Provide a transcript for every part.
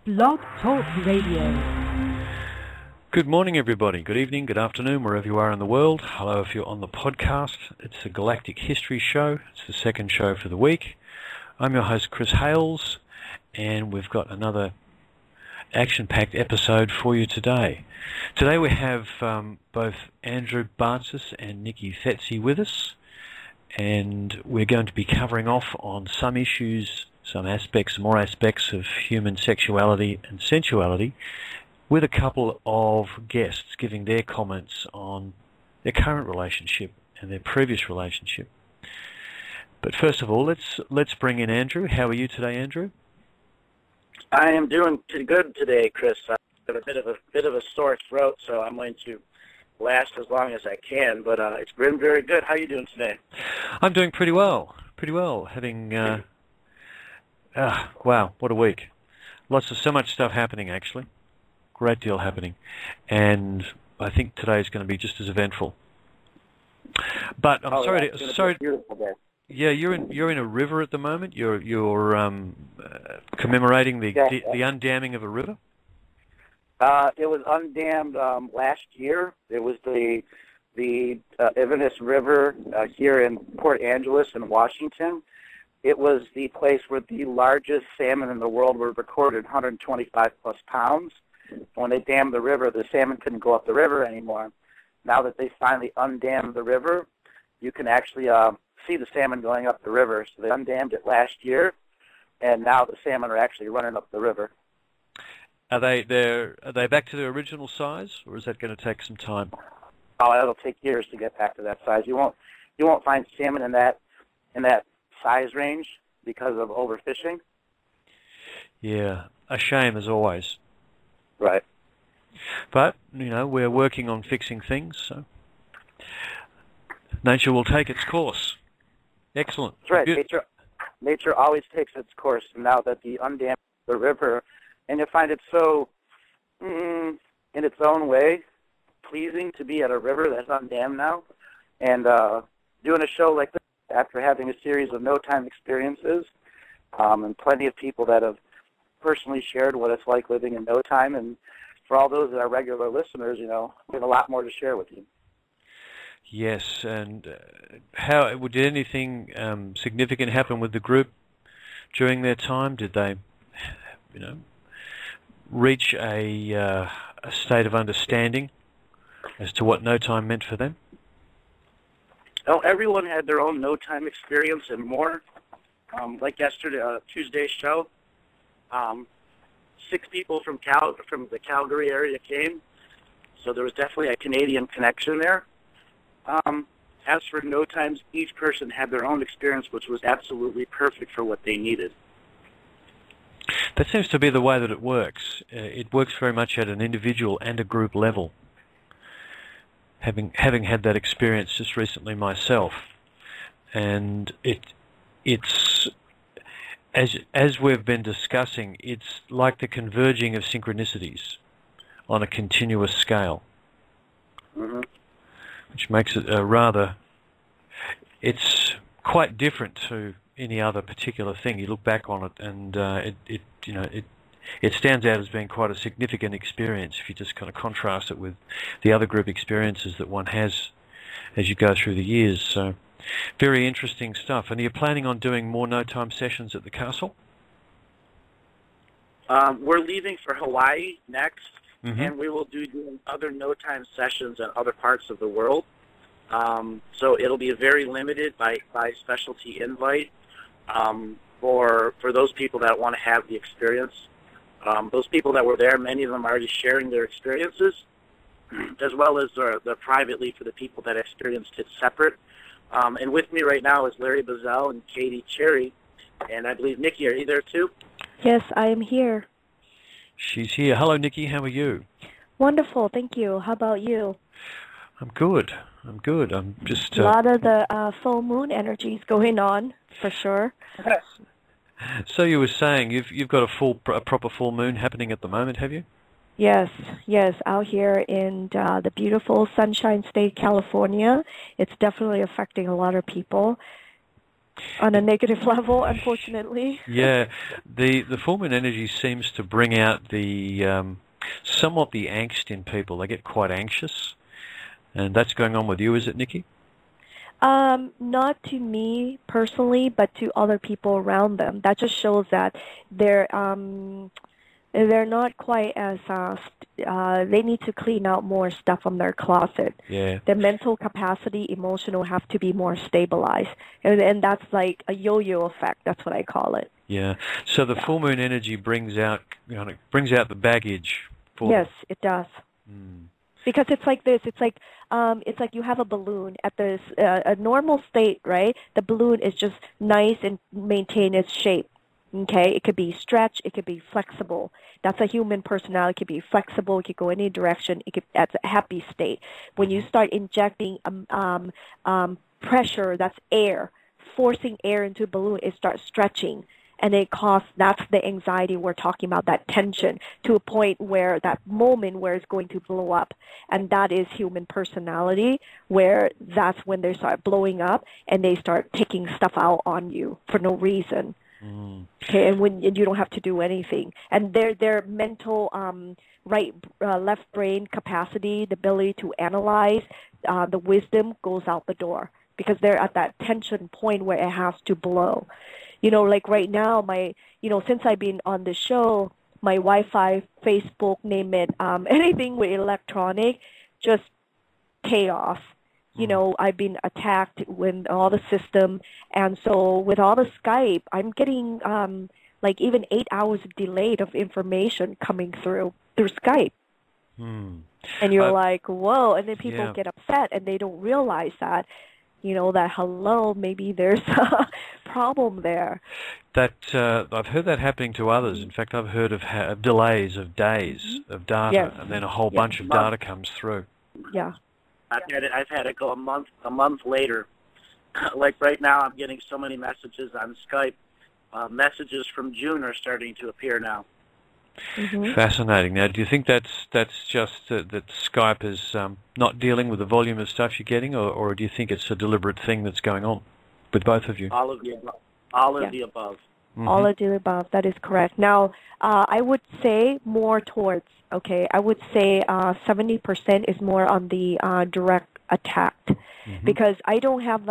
Blog Talk Radio. Good morning, everybody. Good evening, good afternoon, wherever you are in the world. Hello if you're on the podcast. It's a Galactic History Show. It's the second show for the week. I'm your host, Chris Hales, and we've got another action-packed episode for you today. Today we have both Andrew Bartzis and Nikki Fetzi with us, and we're going to be covering off on some issues, some more aspects of human sexuality and sensuality, with a couple of guests giving their comments on their current relationship and their previous relationship. But first of all, let's bring in Andrew. How are you today, Andrew? I am doing pretty good today, Chris. I've got a bit of a sore throat, so I'm going to last as long as I can. But it's been very good. How are you doing today? I'm doing pretty well. Having wow, what a week! So much stuff happening, actually. Great deal happening, and I think today is going to be just as eventful. But I'm sorry. Yeah, you're in a river at the moment. You're commemorating the undamming of a river. It was undammed last year. It was the Inverness River here in Port Angeles in Washington. It was the place where the largest salmon in the world were recorded, 125 plus pounds. When they dammed the river, the salmon couldn't go up the river anymore. Now that they finally undammed the river, you can actually see the salmon going up the river. So they undammed it last year, and now the salmon are actually running up the river. Are they back to their original size, or is that going to take some time? Oh, it'll take years to get back to that size. You won't find salmon in that size range because of overfishing. Yeah, a shame as always. Right. But, we're working on fixing things, so nature will take its course. Excellent. That's right. Nature always takes its course. And now that the undammed the river, and you find it so, in its own way, pleasing to be at a river that's undammed now, and doing a show like this after having a series of no-time experiences, and plenty of people that have personally shared what it's like living in no time, and for all those that are regular listeners, we have a lot more to share with you. Yes, and how did anything significant happen with the group during their time? Did they, reach a state of understanding as to what no time meant for them? Well, everyone had their own no time experience and more. Like yesterday, Tuesday's show. 6 people from the Calgary area came, so there was definitely a Canadian connection there. As for no times, each person had their own experience, which was absolutely perfect for what they needed. That seems to be the way that it works. It works very much at an individual and a group level. Having had that experience just recently myself, and it's as we've been discussing, it's like the converging of synchronicities on a continuous scale, which makes it it's quite different to any other particular thing. You look back on it, and it stands out as being quite a significant experience if you just kind of contrast it with the other group experiences that one has as you go through the years. So, very interesting stuff. And are you planning on doing more no-time sessions at the castle? We're leaving for Hawaii next, and we will do other no-time sessions in other parts of the world. So it'll be very limited by specialty invite for those people that want to have the experience. Those people that were there, many of them are already sharing their experiences, as well as the privately for the people that experienced it separate. And with me right now is Larry Bazell and Katie Cherry, and I believe Nikki, are you there too? Yes, I am here. She's here. Hello, Nikki. How are you? Wonderful, thank you. How about you? I'm good. I'm just... A lot of the full moon energies going on, for sure. So you were saying you've got a proper full moon happening at the moment, have you? Yes, out here in the beautiful Sunshine State, California. It's definitely affecting a lot of people. on a negative level, unfortunately. Yeah, the full moon energy seems to bring out the somewhat the angst in people. They get quite anxious, and that's going on with you, is it, Nikki? Not to me personally, but to other people around them. That just shows that they're not quite as they need to clean out more stuff from their closet. Yeah. Their mental capacity, emotional, have to be more stabilized, and that's like a yo-yo effect. That's what I call it. Yeah. So the full moon energy brings out the baggage. Yes, it does. Mm. Because it's like this. It's like you have a balloon at this a normal state, right? The balloon is just nice and maintain its shape. Okay, it could be stretched, it could be flexible. That's a human personality. It could be flexible. It could go any direction. It could that's a happy state. When you start injecting pressure, that's air, forcing air into a balloon, it starts stretching, and that's the anxiety we're talking about. That tension to a point where that moment where it's going to blow up, and that is human personality. Where that's when they start blowing up and they start taking stuff out on you for no reason. Okay, and when you don't have to do anything, and their mental left brain capacity, the ability to analyze, the wisdom goes out the door because they're at that tension point where it has to blow. Like right now, since I've been on the show, my Wi-Fi, Facebook, name it, anything with electronic, just chaos. I've been attacked with all the system, and so with all the Skype, I'm getting like even 8 hours delayed of information coming through Skype. And you're like, whoa, and then people get upset, and they don't realize that, that hello, maybe there's a problem there. That I've heard that happening to others. In fact, I've heard of delays of days of data, and then a whole bunch of data comes through. Yeah. I've had it go a month later. Like right now, I'm getting so many messages on Skype. Messages from June are starting to appear now. Fascinating. Now, do you think that's just that Skype is not dealing with the volume of stuff you're getting, or do you think it's a deliberate thing that's going on with both of you? All of the above. All of the above. All of the above. That is correct. Now, I would say more towards. Okay, I would say 70% is more on the direct attack, because I don't have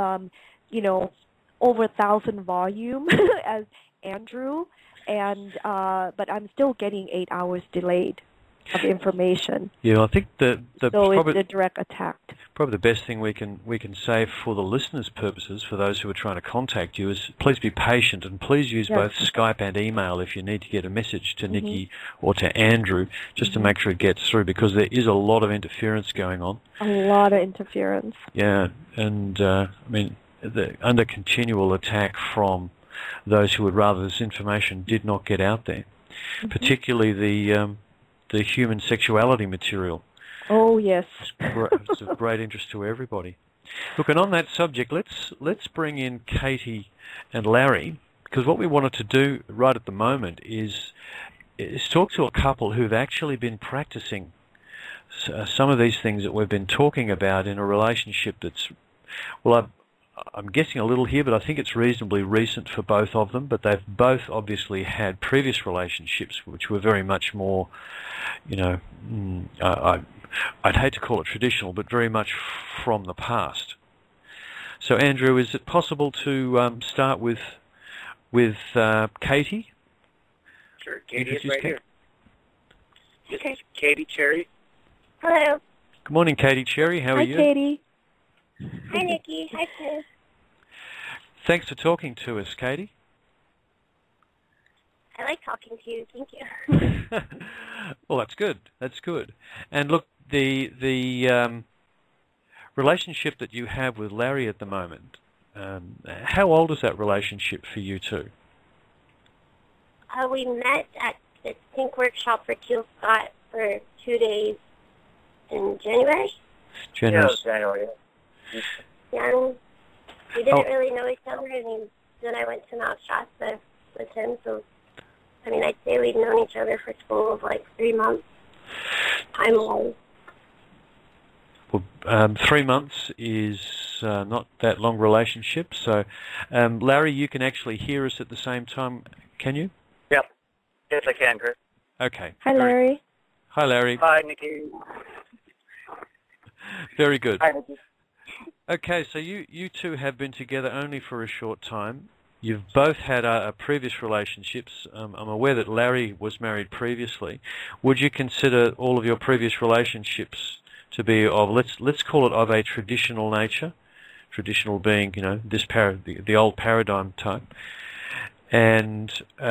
over 1,000 volume as Andrew, and but I'm still getting 8 hours delayed of information. Yeah, I think so it's the direct attack. Probably the best thing we can say for the listeners' purposes, for those who are trying to contact you, is please be patient and please use both Skype and email if you need to get a message to Nikki or to Andrew, just to make sure it gets through, because there is a lot of interference going on. A lot of interference. Yeah, and under continual attack from those who would rather this information did not get out there, particularly the human sexuality material. Oh, yes. It's of great interest to everybody. Look, and on that subject, let's bring in Katie and Larry, because what we wanted to do right at the moment is talk to a couple who've actually been practicing some of these things that we've been talking about in a relationship that's, well, I'm guessing a little here, but I think it's reasonably recent for both of them, but they've both obviously had previous relationships which were very much more, I'd hate to call it traditional, but very much from the past. So, Andrew, is it possible to start with Katie? Sure, Katie is right here. Okay. Katie Cherry. Hello. Good morning, Katie Cherry. How are you? Hi, Katie. Hi, Nikki. Hi, Chris. Thanks for talking to us, Katie. I like talking to you. Thank you. Well, that's good. That's good. And look, the relationship that you have with Larry at the moment, how old is that relationship for you two? We met at the Pink Workshop for Teal Scott for 2 days in January. January. Yeah, and we didn't really know each other, and then I went to Mount Shasta with him, so I'd say we'd known each other for a total of like 3 months. Time-wise. Well, 3 months is not that long relationship. So, Larry, you can actually hear us at the same time, can you? Yep. Yes, I can, Chris. Okay. Hi, Larry. Hi, Larry. Hi, Nikki. Very good. Hi, Nikki. Okay, so you two have been together only for a short time. You've both had previous relationships. I'm aware that Larry was married previously. Would you consider all of your previous relationships to be of, let's call it, of a traditional nature? Traditional being, this the old paradigm type. And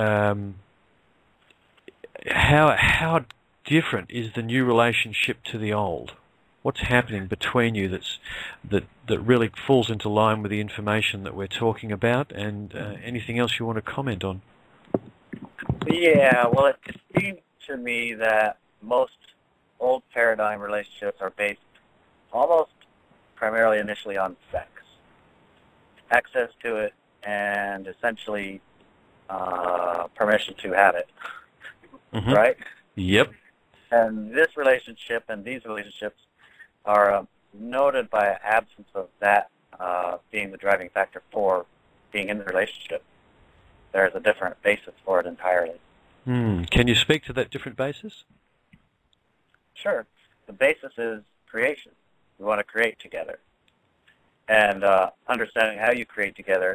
how different is the new relationship to the old? What's happening between you that really falls into line with the information that we're talking about, and anything else you want to comment on? Yeah, well, it seems to me that most old paradigm relationships are based almost primarily initially on sex, access to it, and essentially permission to have it, right? Yep. And this relationship and these relationships are noted by an absence of that being the driving factor for being in the relationship. There's a different basis for it entirely. Can you speak to that different basis? Sure. The basis is creation. We want to create together. And understanding how you create together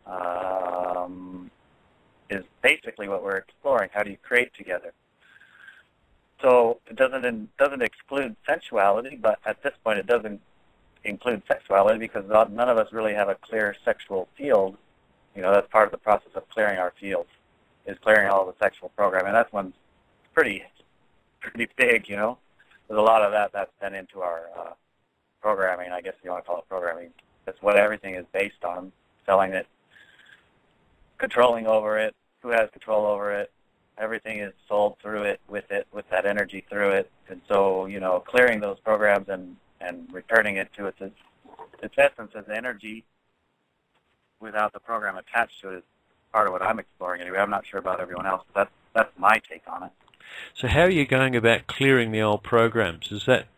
is basically what we're exploring. How do you create together? So it doesn't exclude sensuality, but at this point it doesn't include sexuality because none of us really have a clear sexual field. That's part of the process of clearing our fields, is clearing all the sexual programming. And that's one's pretty big, There's a lot of that's been into our programming, I guess you want to call it programming. That's what everything is based on, selling it, controlling over it, who has control over it. Everything is sold through it, with that energy through it. And so, clearing those programs and returning it to its essence as energy without the program attached to it is part of what I'm exploring anyway. I'm not sure about everyone else, but that's my take on it. So how are you going about clearing the old programs? Is that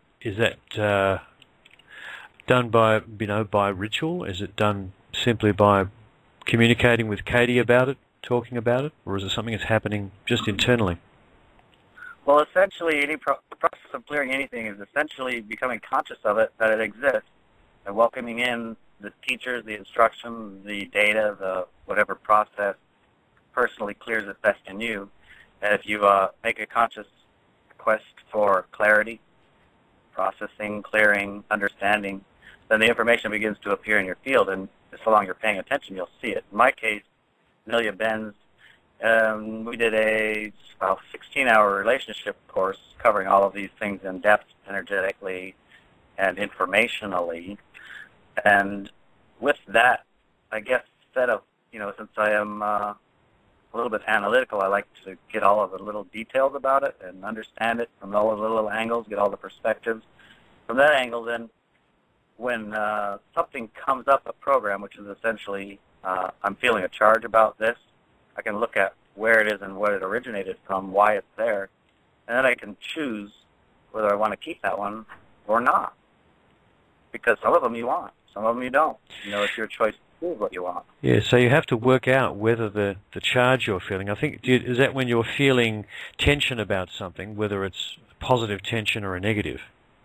done by ritual? Is it done simply by communicating with Katie about it, talking about it, or is it something that's happening just internally? Well, essentially, the process of clearing anything is essentially becoming conscious of it, that it exists, and welcoming in the teachers, the instruction, the data, the whatever process personally clears it best in you. And if you make a conscious quest for clarity, processing, clearing, understanding, then the information begins to appear in your field, and so long you're paying attention, you'll see it. In my case, Amelia Benz, we did a 16-hour relationship course covering all of these things in depth, energetically and informationally. And with that, I guess, since I am a little bit analytical, I like to get all of the little details about it and understand it from all of the little angles, get all the perspectives. From that angle, then, when something comes up, a program, which is essentially I'm feeling a charge about this, I can look at where it is and what it originated from, why it's there, and then I can choose whether I want to keep that one or not. Because some of them you want, some of them you don't. It's your choice to choose what you want. Yeah, so you have to work out whether the charge you're feeling, I think, is that when you're feeling tension about something, whether it's positive tension or a negative?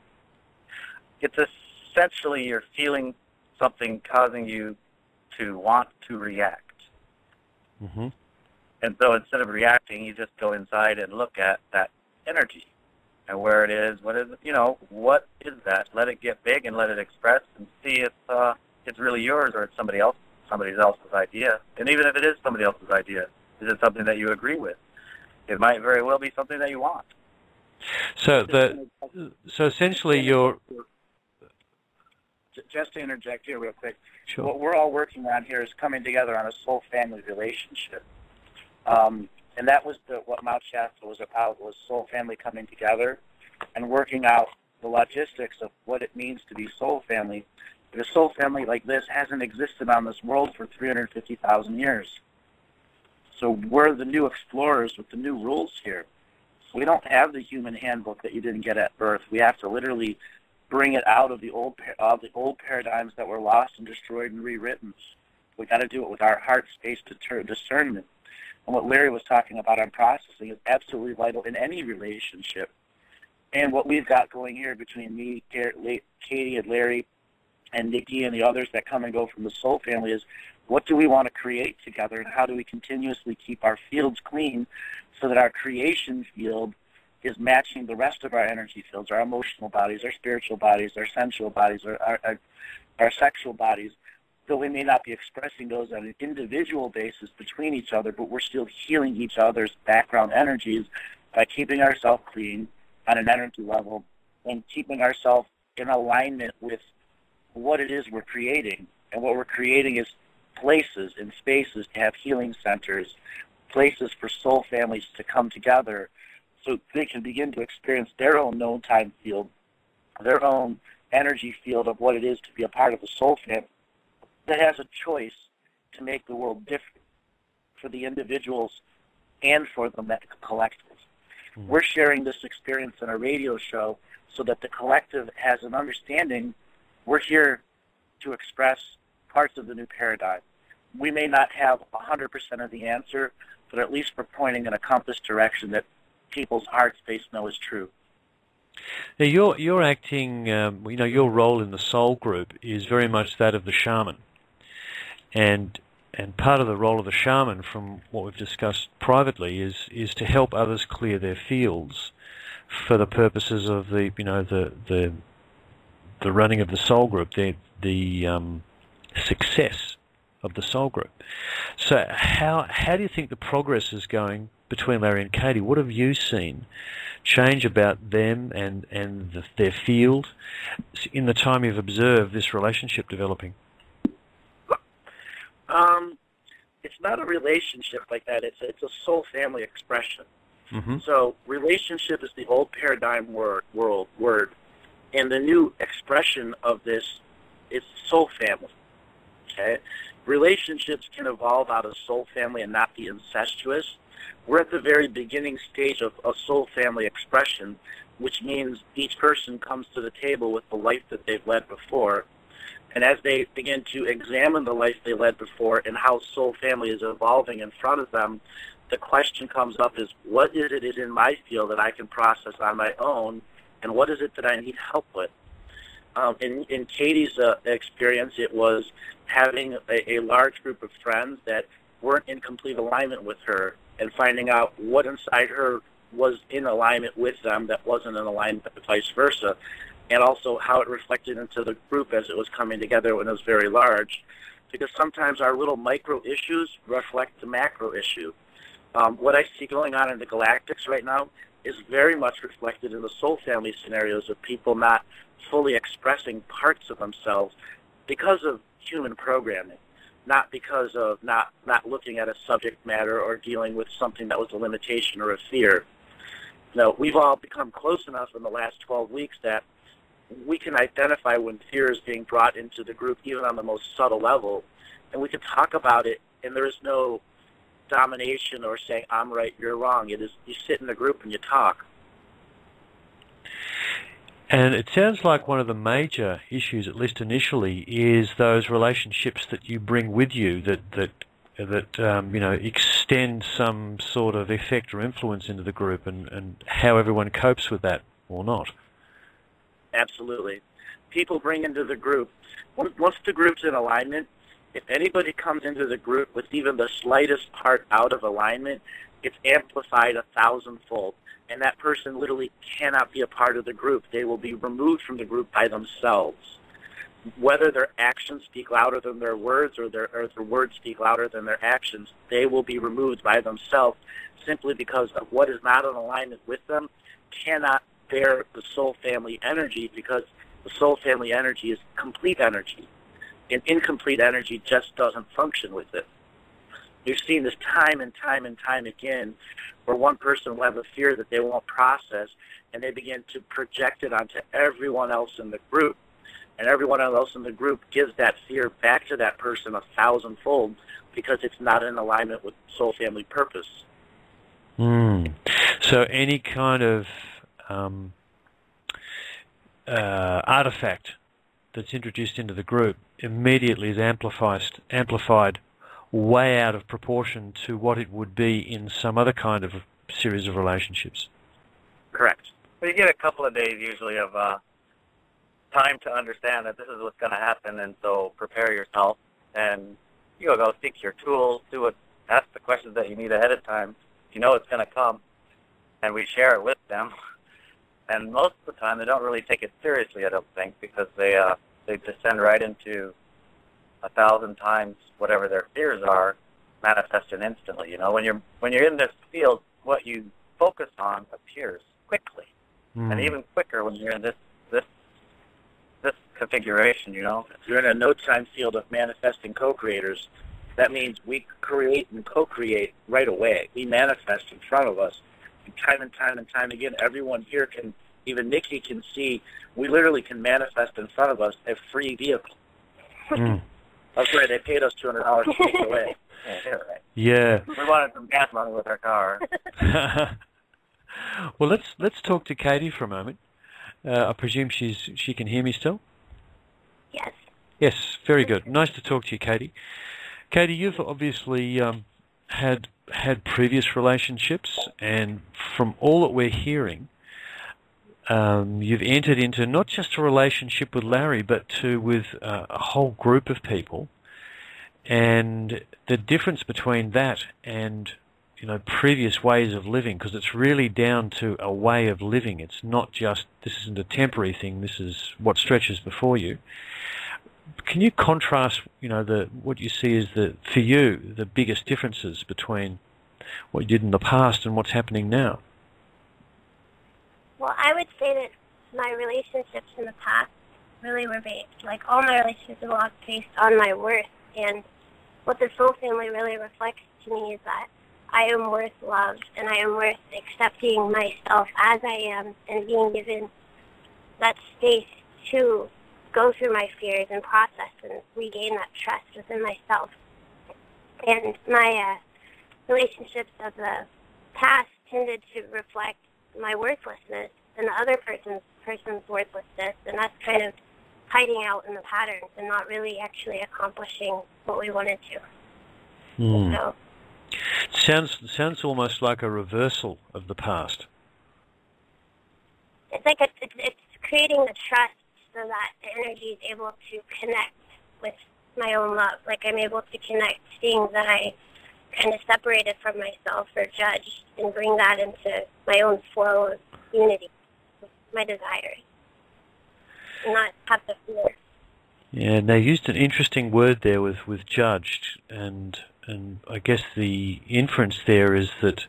It's essentially you're feeling something causing you to want to react. Mm-hmm. And so instead of reacting, you just go inside and look at that energy and where it is, what is that? Let it get big and let it express and see if it's really yours or it's somebody else's idea. And even if it is somebody else's idea, is it something that you agree with? It might very well be something that you want. So essentially you're... Just to interject here real quick, Sure. What we're all working on here is coming together on a soul-family relationship. And that was what Mount Shasta was about, was soul-family coming together and working out the logistics of what it means to be soul-family. A soul-family like this hasn't existed on this world for 350,000 years. So we're the new explorers with the new rules here. We don't have the human handbook that you didn't get at birth. We have to literally bring it out of the old paradigms that were lost and destroyed and rewritten. We got to do it with our heart space discernment. And what Larry was talking about on processing is absolutely vital in any relationship. And what we've got going here between me, Katie, and Larry, and Nikki, and the others that come and go from the soul family is, what do we want to create together, and how do we continuously keep our fields clean so that our creation field is matching the rest of our energy fields, our emotional bodies, our spiritual bodies, our sensual bodies, our sexual bodies. Though we may not be expressing those on an individual basis between each other, but we're still healing each other's background energies by keeping ourselves clean on an energy level and keeping ourselves in alignment with what it is we're creating. And what we're creating is places and spaces to have healing centers, places for soul families to come together so they can begin to experience their own known time field, their own energy field of what it is to be a part of the soul family that has a choice to make the world different for the individuals and for the collective. Mm-hmm. We're sharing this experience in a radio show so that the collective has an understanding. We're here to express parts of the new paradigm. We may not have 100% of the answer, but at least we're pointing in a compass direction that people's heart space know is true. Now you're acting, your role in the soul group is very much that of the shaman. And part of the role of the shaman, from what we've discussed privately, is to help others clear their fields for the purposes of the running of the soul group, the success of the soul group. So how do you think the progress is going between Larry and Katie? What have you seen change about them and their field in the time you've observed this relationship developing? It's not a relationship like that. It's a soul family expression. Mm-hmm. So relationship is the old paradigm word, and the new expression of this is soul family. Okay, relationships can evolve out of soul family and not be incestuous. We're at the very beginning stage of a soul family expression, which means each person comes to the table with the life that they've led before. And as they begin to examine the life they led before and how soul family is evolving in front of them, the question comes up is, what is it in my field that I can process on my own, and what is it that I need help with? In Katie's experience, it was having a large group of friends that weren't in complete alignment with her and finding out what inside her was in alignment with them that wasn't in alignment, vice versa, and also how it reflected into the group as it was coming together when it was very large. Because sometimes our little micro issues reflect the macro issue. What I see going on in the galactics right now is very much reflected in the soul family scenarios of people not fully expressing parts of themselves because of human programming, not because of not looking at a subject matter or dealing with something that was a limitation or a fear. Now, we've all become close enough in the last 12 weeks that we can identify when fear is being brought into the group, even on the most subtle level, and we can talk about it, and there is no domination or saying, I'm right, you're wrong. It is, you sit in the group and you talk. And it sounds like one of the major issues, at least initially, is those relationships that you bring with you that extend some sort of effect or influence into the group, and how everyone copes with that or not. Absolutely. People bring into the group, once the group's in alignment, if anybody comes into the group with even the slightest part out of alignment, it's amplified 1,000-fold. And that person literally cannot be a part of the group. They will be removed from the group by themselves. Whether their actions speak louder than their words or their words speak louder than their actions, they will be removed by themselves simply because of what is not in alignment with them cannot bear the soul family energy, because the soul family energy is complete energy. And incomplete energy just doesn't function with it. We've seen this time and time and time again, where one person will have a fear that they won't process, and they begin to project it onto everyone else in the group. And everyone else in the group gives that fear back to that person 1,000-fold because it's not in alignment with soul family purpose. So any kind of artifact that's introduced into the group immediately is amplified way out of proportion to what it would be in some other kind of series of relationships. Correct. Well, you get a couple of days usually of time to understand that this is what's going to happen, and so prepare yourself, and you go seek your tools, ask the questions that you need ahead of time. You know it's going to come, and we share it with them. And most of the time, they don't really take it seriously, I don't think, because they descend right into 1,000 times whatever their fears are, manifested instantly. You know, when you're in this field, what you focus on appears quickly, and even quicker when you're in this configuration. You know, if you're in a no-time field of manifesting co-creators, that means we create and co-create right away. We manifest in front of us, and time again. Everyone here can, even Nikki can see, we literally can manifest in front of us a free vehicle. That's right, they paid us $200 to take it away. Yeah, right. Yeah. We wanted some gas money with our car. Well, let's talk to Katie for a moment. I presume she can hear me still? Yes. Yes, very good. Nice to talk to you, Katie. Katie, you've obviously had previous relationships, and from all that we're hearing, you've entered into not just a relationship with Larry, but with a whole group of people. And the difference between that and previous ways of living, because it's really down to a way of living. It's not just, this isn't a temporary thing, this is what stretches before you. Can you contrast, what you see as for you, the biggest differences between what you did in the past and what's happening now? Well, I would say that my relationships in the past really were based, all my relationships were based on my worth. And what the soul family really reflects to me is that I am worth love, and I am worth accepting myself as I am and being given that space to go through my fears and process and regain that trust within myself. And my relationships of the past tended to reflect my worthlessness and the other person's worthlessness, and that's kind of hiding out in the patterns and not really actually accomplishing what we wanted to. So, sounds almost like a reversal of the past. It's like it's creating the trust so that the energy is able to connect with my own love. I'm able to connect things that I kind of separated from myself or judged, and bring that into my own flow of unity, my desires, and not have to fear. Yeah, and they used an interesting word there with judged, and I guess the inference there is that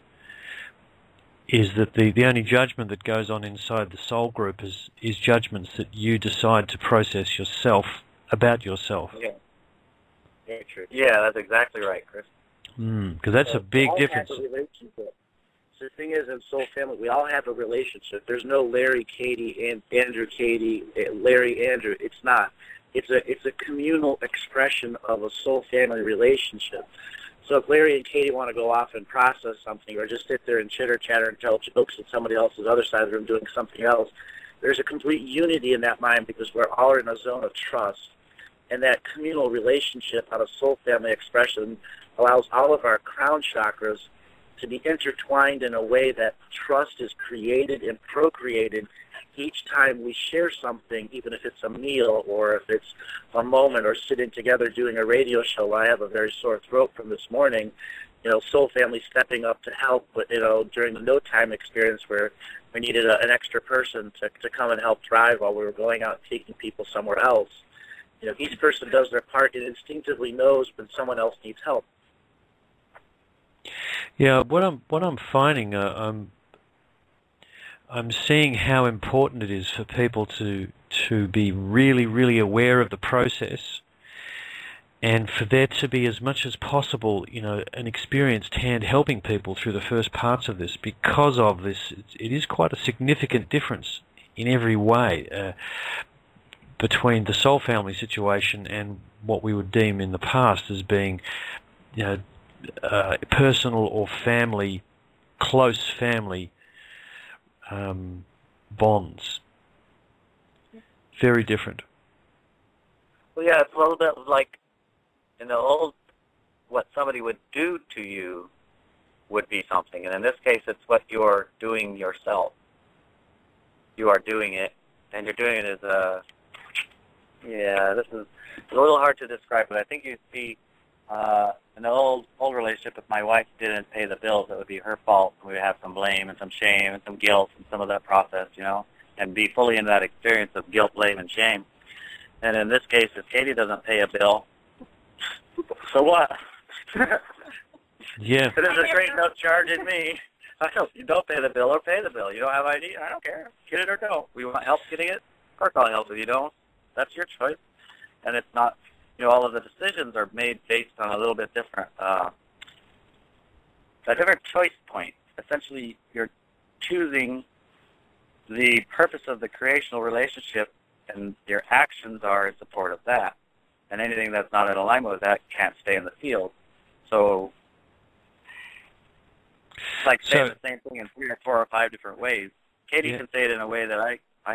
the only judgment that goes on inside the soul group is judgments that you decide to process yourself about yourself. Yeah. Very true. Yeah, that's exactly right, Chris. Because that's a big difference. Have a relationship. So the thing is, in Soul Family, we all have a relationship. There's no Larry, Katie, and Andrew, Katie, Larry, Andrew. It's not. It's a communal expression of a Soul Family relationship. So if Larry and Katie want to go off and process something, or just sit there and chitter-chatter and tell jokes at somebody else's other side of the room doing something else, there's a complete unity in that mind because we're all in a zone of trust. And that communal relationship on a Soul Family expression allows all of our crown chakras to be intertwined in a way that trust is created and procreated each time we share something, even if it's a meal or if it's a moment or sitting together doing a radio show. I have a very sore throat from this morning. Soul Family stepping up to help, but during the no time experience where we needed an extra person to come and help drive while we were going out and taking people somewhere else. Each person does their part and instinctively knows when someone else needs help. Yeah, what I'm finding, I'm seeing how important it is for people to be really, really aware of the process, and for there to be as much as possible, an experienced hand helping people through the first parts of this. Because of this, it is quite a significant difference in every way between the Soul Family situation and what we would deem in the past as being, personal or family, close family bonds. very different. Well, yeah, it's a little bit like in the old, what somebody would do to you would be something, and in this case, it's what you're doing yourself. You are doing it, and you're doing it as a, this is a little hard to describe, but I think you see in the old relationship, if my wife didn't pay the bills, it would be her fault. We would have some blame and some shame and some guilt and some of that process, and be fully in that experience of guilt, blame, and shame. And in this case, if Katie doesn't pay a bill, so what? Yeah. There's a straight note charging me. You don't pay the bill or pay the bill. You don't have ID? I don't care. Get it or don't. We want help getting it? Of course I'll help if you don't. That's your choice. And it's not, all of the decisions are made based on a little bit different, a different choice point. Essentially, you're choosing the purpose of the creational relationship, and your actions are in support of that. And anything that's not in alignment with that can't stay in the field. So it's like saying the same thing in 3 or 4 or 5 different ways. Katie can say it in a way that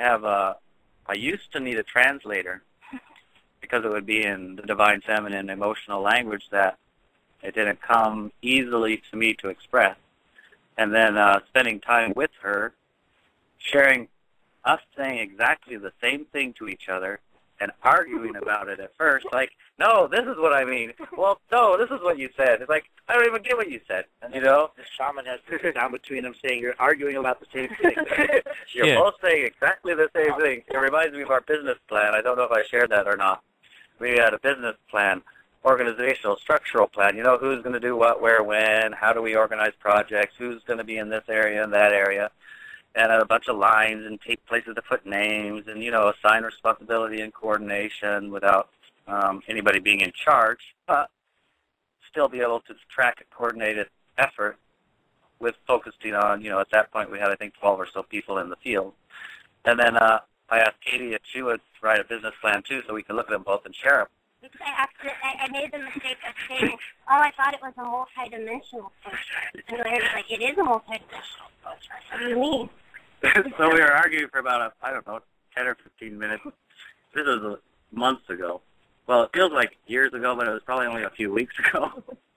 I used to need a translator because it would be in the divine feminine emotional language that it didn't come easily to me to express. And then spending time with her, sharing us saying exactly the same thing to each other and arguing about it at first, like, no, this is what I mean. Well, no, this is what you said. It's like, I don't even get what you said, The shaman has to sit down between them saying you're arguing about the same thing. You're both saying exactly the same thing. It reminds me of our business plan. I don't know if I shared that or not. We had a business plan, organizational, structural plan. Who's going to do what, where, when, how do we organize projects, who's going to be in this area and that area, and a bunch of lines and take places to put names and, assign responsibility and coordination without anybody being in charge, but still be able to track a coordinated effort with focusing on, at that point we had, I think, 12 or so people in the field. And then I asked Katie if she would write a business plan too so we could look at them both and share them. Because I made the mistake of saying, I thought it was a multi-dimensional flowchart. And Larry was like, it is a multi-dimensional flowchart. What do you mean? So we were arguing for about, 10 or 15 minutes. This was months ago. Well, it feels like years ago, but it was probably only a few weeks ago.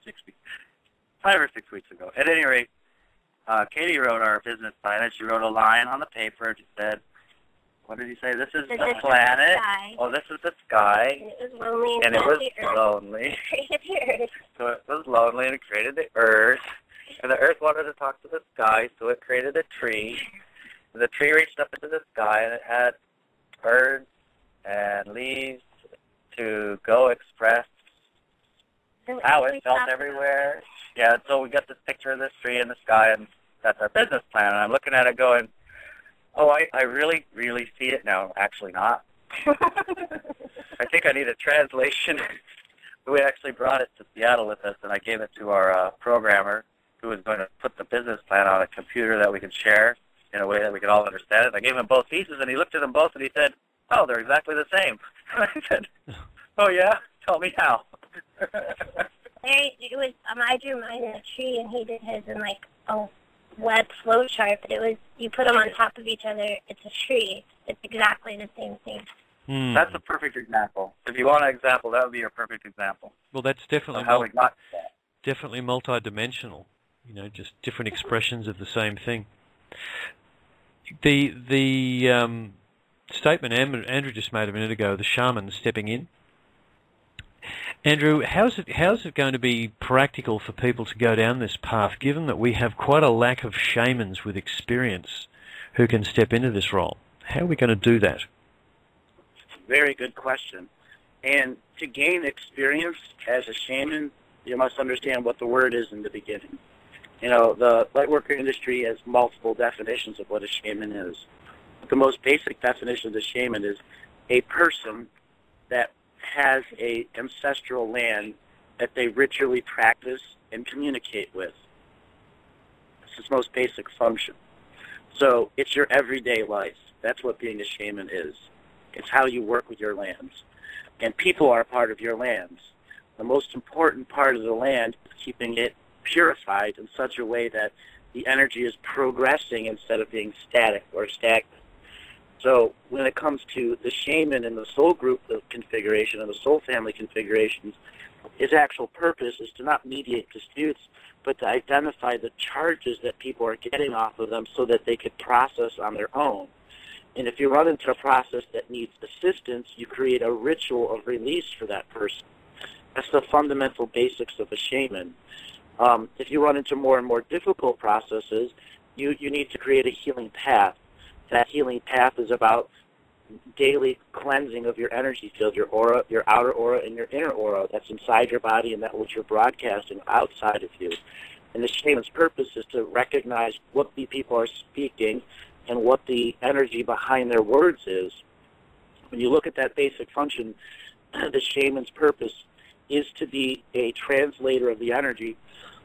5 or 6 weeks ago. At any rate, Katie wrote our business plan, and she wrote a line on the paper, and she said, what did he say? This is the planet. Oh, this is the sky. And it was lonely. And it was lonely. So it was lonely, and it created the earth. And the earth wanted to talk to the sky, so it created a tree. And the tree reached up into the sky, and it had birds and leaves to go express how it felt everywhere. Yeah, so we got this picture of this tree in the sky, and that's our business plan. And I'm looking at it going, I really, really see it now. Actually not. I think I need a translation. We actually brought it to Seattle with us, and I gave it to our programmer, who was going to put the business plan on a computer that we could share in a way that we could all understand it. I gave him both pieces, and he looked at them both, and he said, oh, they're exactly the same. I said, oh, yeah? Tell me how. I drew mine in a tree, and he did his in, a web flow chart, but it was, you put them on top of each other, it's a tree. It's exactly the same thing. That's a perfect example. If you want an example, that would be your perfect example. Well, that's definitely how we got to that. Definitely multi-dimensional. Just different expressions of the same thing. The statement Andrew just made a minute ago, the shaman stepping in. Andrew, how's it going to be practical for people to go down this path, given that we have quite a lack of shamans with experience who can step into this role? How are we going to do that? Very good question. And to gain experience as a shaman, you must understand what the word is in the beginning. The lightworker industry has multiple definitions of what a shaman is. The most basic definition of the shaman is a person that has a ancestral land that they ritually practice and communicate with. It's its most basic function. So it's your everyday life. That's what being a shaman is. It's how you work with your lands. And people are a part of your lands. The most important part of the land is keeping it purified in such a way that the energy is progressing instead of being static or stagnant. So when it comes to the shaman and the soul group configuration and the soul family configurations, his actual purpose is to not mediate disputes, but to identify the charges that people are getting off of them so that they could process on their own. And if you run into a process that needs assistance, you create a ritual of release for that person. That's the fundamental basics of a shaman. If you run into more and more difficult processes, you need to create a healing path. That healing path is about daily cleansing of your energy field, your aura, your outer aura, and your inner aura. That's inside your body and that which you're broadcasting outside of you. And the shaman's purpose is to recognize what the people are speaking and what the energy behind their words is. When you look at that basic function, the shaman's purpose is to be a translator of the energy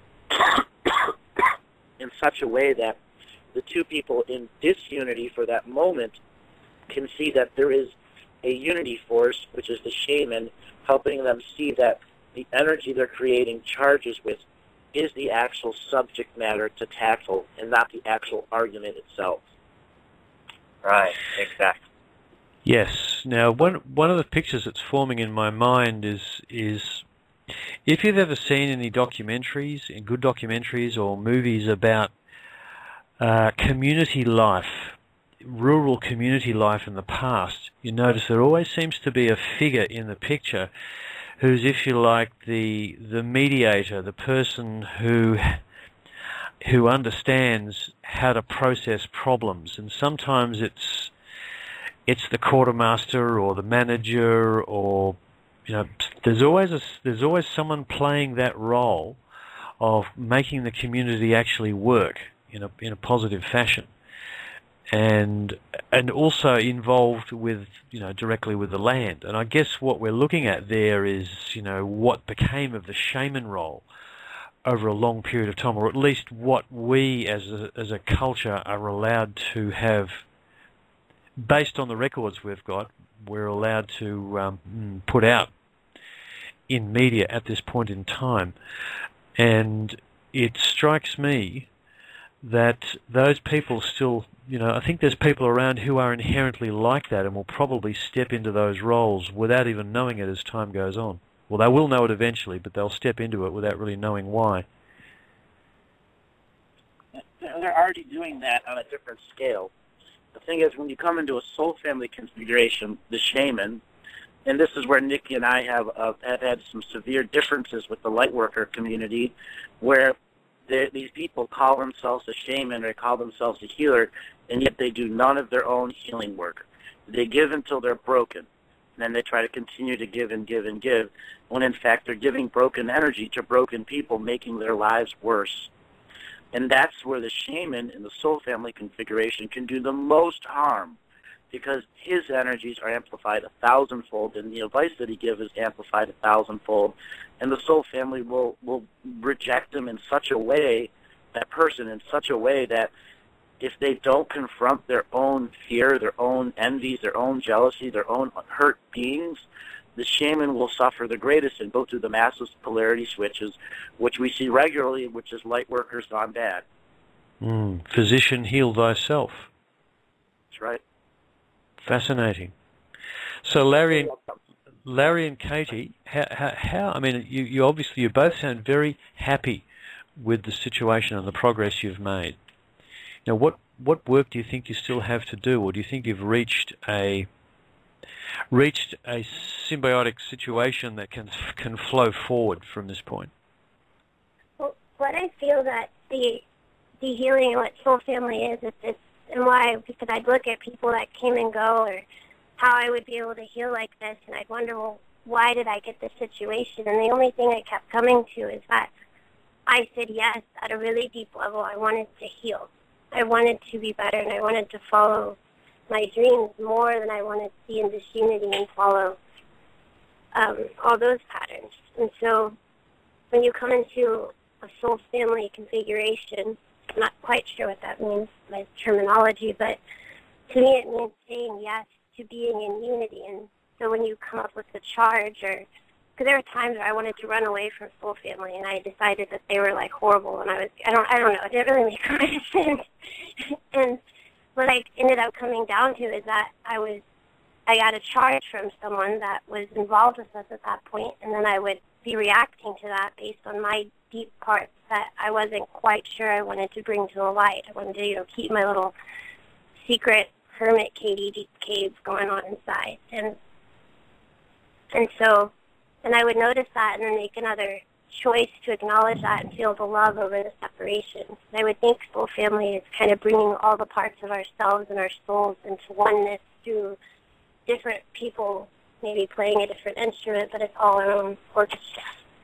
in such a way that the two people in disunity for that moment can see that there is a unity force, which is the shaman, helping them see that the energy they're creating charges with is the actual subject matter to tackle and not the actual argument itself. Right, exactly. Yes. Now, one of the pictures that's forming in my mind is if you've ever seen any documentaries, in good documentaries or movies about community life, rural community life in the past, you notice there always seems to be a figure in the picture who's, if you like, the mediator, the person who understands how to process problems. And sometimes it's the quartermaster or the manager, or there's always someone playing that role of making the community actually work in a positive fashion, and also involved with directly with the land. And I guess what we're looking at there is what became of the shaman role over a long period of time, or at least what we as a culture are allowed to have, based on the records we've got, we're allowed to put out in media at this point in time. And it strikes me that those people still, I think there's people around who are inherently like that and will probably step into those roles without even knowing it as time goes on. Well, they will know it eventually, but they'll step into it without really knowing why. They're already doing that on a different scale. The thing is, when you come into a soul family configuration, the shaman, and this is where Nikki and I have had some severe differences with the lightworker community, where these people call themselves a shaman or call themselves a healer, and yet they do none of their own healing work. They give until they're broken, and then they try to continue to give and give and give, when in fact they're giving broken energy to broken people, making their lives worse. And that's where the shaman in the soul family configuration can do the most harm, because his energies are amplified 1,000-fold, and the advice that he gives is amplified 1,000-fold. And the soul family will reject him in such a way, that person in such a way that if they don't confront their own fear, their own envies, their own jealousy, their own hurt beings, the shaman will suffer the greatest and go through the massive polarity switches, which we see regularly, which is light workers gone bad. Physician, heal thyself. That's right. Fascinating. So Larry and Katie, how? I mean, you obviously, you both sound very happy with the situation and the progress you've made. Now, what work do you think you still have to do, or do you think you've reached a symbiotic situation that can flow forward from this point? Well, what I feel that the healing and what soul family is, and why, because I'd look at people that came and go, or how I would be able to heal like this, and I'd wonder, well, why did I get this situation? And the only thing I kept coming to is that I said yes at a really deep level. I wanted to heal. I wanted to be better, and I wanted to follow my dreams more than I wanted to be in disunity and follow all those patterns. And so when you come into a soul family configuration, I'm not quite sure what that means, my terminology, but to me it means saying yes to being in unity. And so when you come up with the charge, or because there were times where I wanted to run away from soul family, and I decided that they were like horrible, and I don't know, it didn't really make much sense. And what I ended up coming down to is that I got a charge from someone that was involved with us at that point, and then I would be reacting to that based on my deep parts that I wasn't quite sure I wanted to bring to the light. I wanted to, keep my little secret hermit Katie deep cave going on inside. And I would notice that and then make another choice to acknowledge that and feel the love over the separation. And I would think soul family is kind of bringing all the parts of ourselves and our souls into oneness through different people, maybe playing a different instrument, but it's all our own orchestra.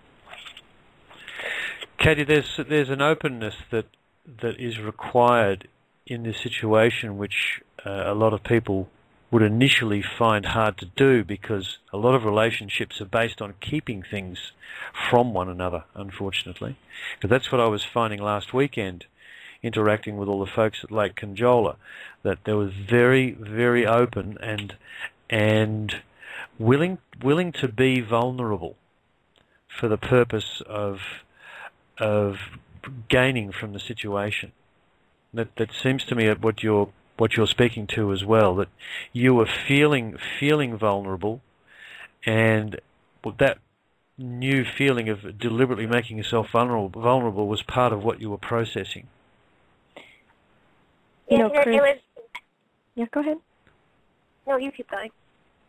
Katie, there's an openness that is required in this situation, which a lot of people would initially find hard to do, because a lot of relationships are based on keeping things from one another, unfortunately. Because that's what I was finding last weekend, interacting with all the folks at Lake Conjola, that they were very, very open and willing to be vulnerable for the purpose of gaining from the situation. That seems to me what you're speaking to as well, that you were feeling vulnerable, and that new feeling of deliberately making yourself vulnerable was part of what you were processing. Chris. Yeah, go ahead. No, you keep going.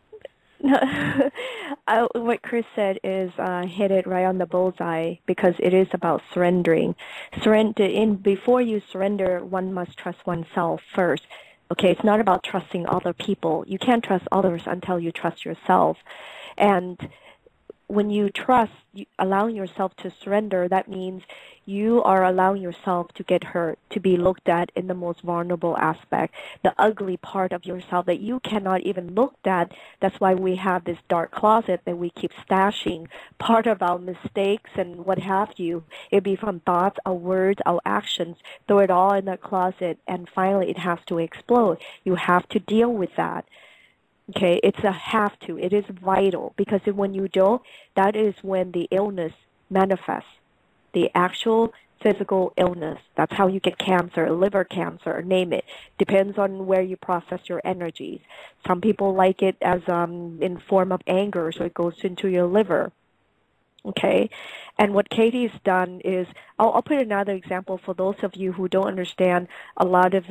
What Chris said is hit it right on the bullseye, because it is about surrendering. Before you surrender, one must trust oneself first. Okay, it's not about trusting other people. You can't trust others until you trust yourself. And when you trust, allowing yourself to surrender, that means you are allowing yourself to get hurt, to be looked at in the most vulnerable aspect, the ugly part of yourself that you cannot even look at. That's why we have this dark closet that we keep stashing part of our mistakes and what have you. It'd be from thoughts, our words, our actions. Throw it all in that closet, and finally it has to explode. You have to deal with that. Okay, it's a have to. It is vital, because when you don't, that is when the illness manifests, the actual physical illness. That's how you get cancer, liver cancer, name it. Depends on where you process your energies. Some people like it as in form of anger, so it goes into your liver. Okay, and what Katie's done is, I'll put another example for those of you who don't understand a lot of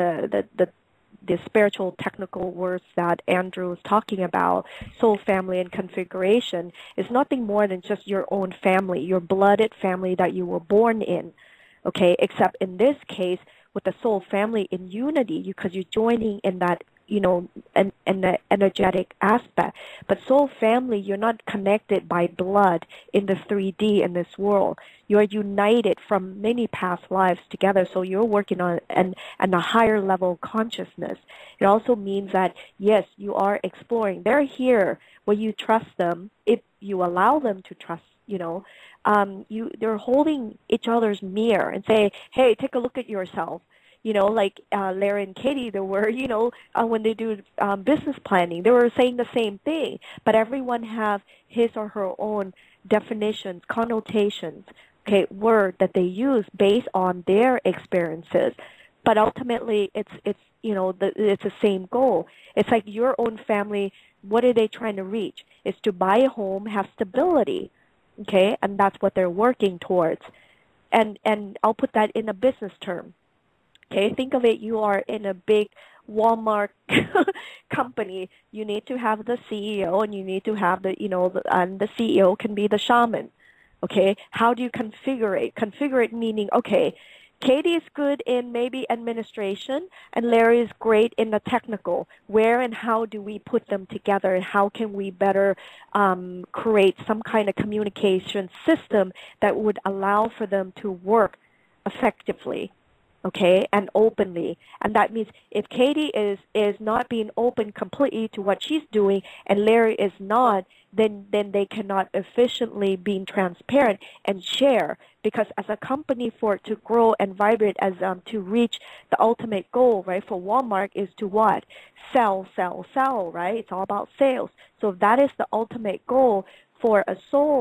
the spiritual technical words that Andrew was talking about. Soul family and configuration is nothing more than just your own family, your blooded family that you were born in. Okay, except in this case, with the soul family in unity, because you're joining in that, and the energetic aspect. But soul family, you're not connected by blood in the 3D in this world. You're united from many past lives together, so you're working on a higher level of consciousness. It also means that, yes, you are exploring. They're here when you trust them, if you allow them to trust, they're holding each other's mirror and say, hey, take a look at yourself. Like Larry and Katie, they were, when they do business planning, they were saying the same thing. But everyone have his or her own definitions, connotations, okay, word that they use based on their experiences. But ultimately, it's the same goal. It's like your own family. What are they trying to reach? It's to buy a home, have stability, okay, and that's what they're working towards. And I'll put that in a business term. Okay, think of it, you are in a big Walmart company. You need to have the CEO, and you need to have and the CEO can be the shaman. Okay, how do you configure it? Configure it meaning, okay, Katie is good in maybe administration, and Larry is great in the technical. Where and how do we put them together, and how can we better create some kind of communication system that would allow for them to work effectively? Okay, and openly. And that means if Katie is not being open completely to what she's doing, and Larry is not, then they cannot efficiently be transparent and share. Because as a company, for it to grow and vibrate, as to reach the ultimate goal, right, for Walmart is to what? Sell, sell, sell, right? It's all about sales. So if that is the ultimate goal for a soul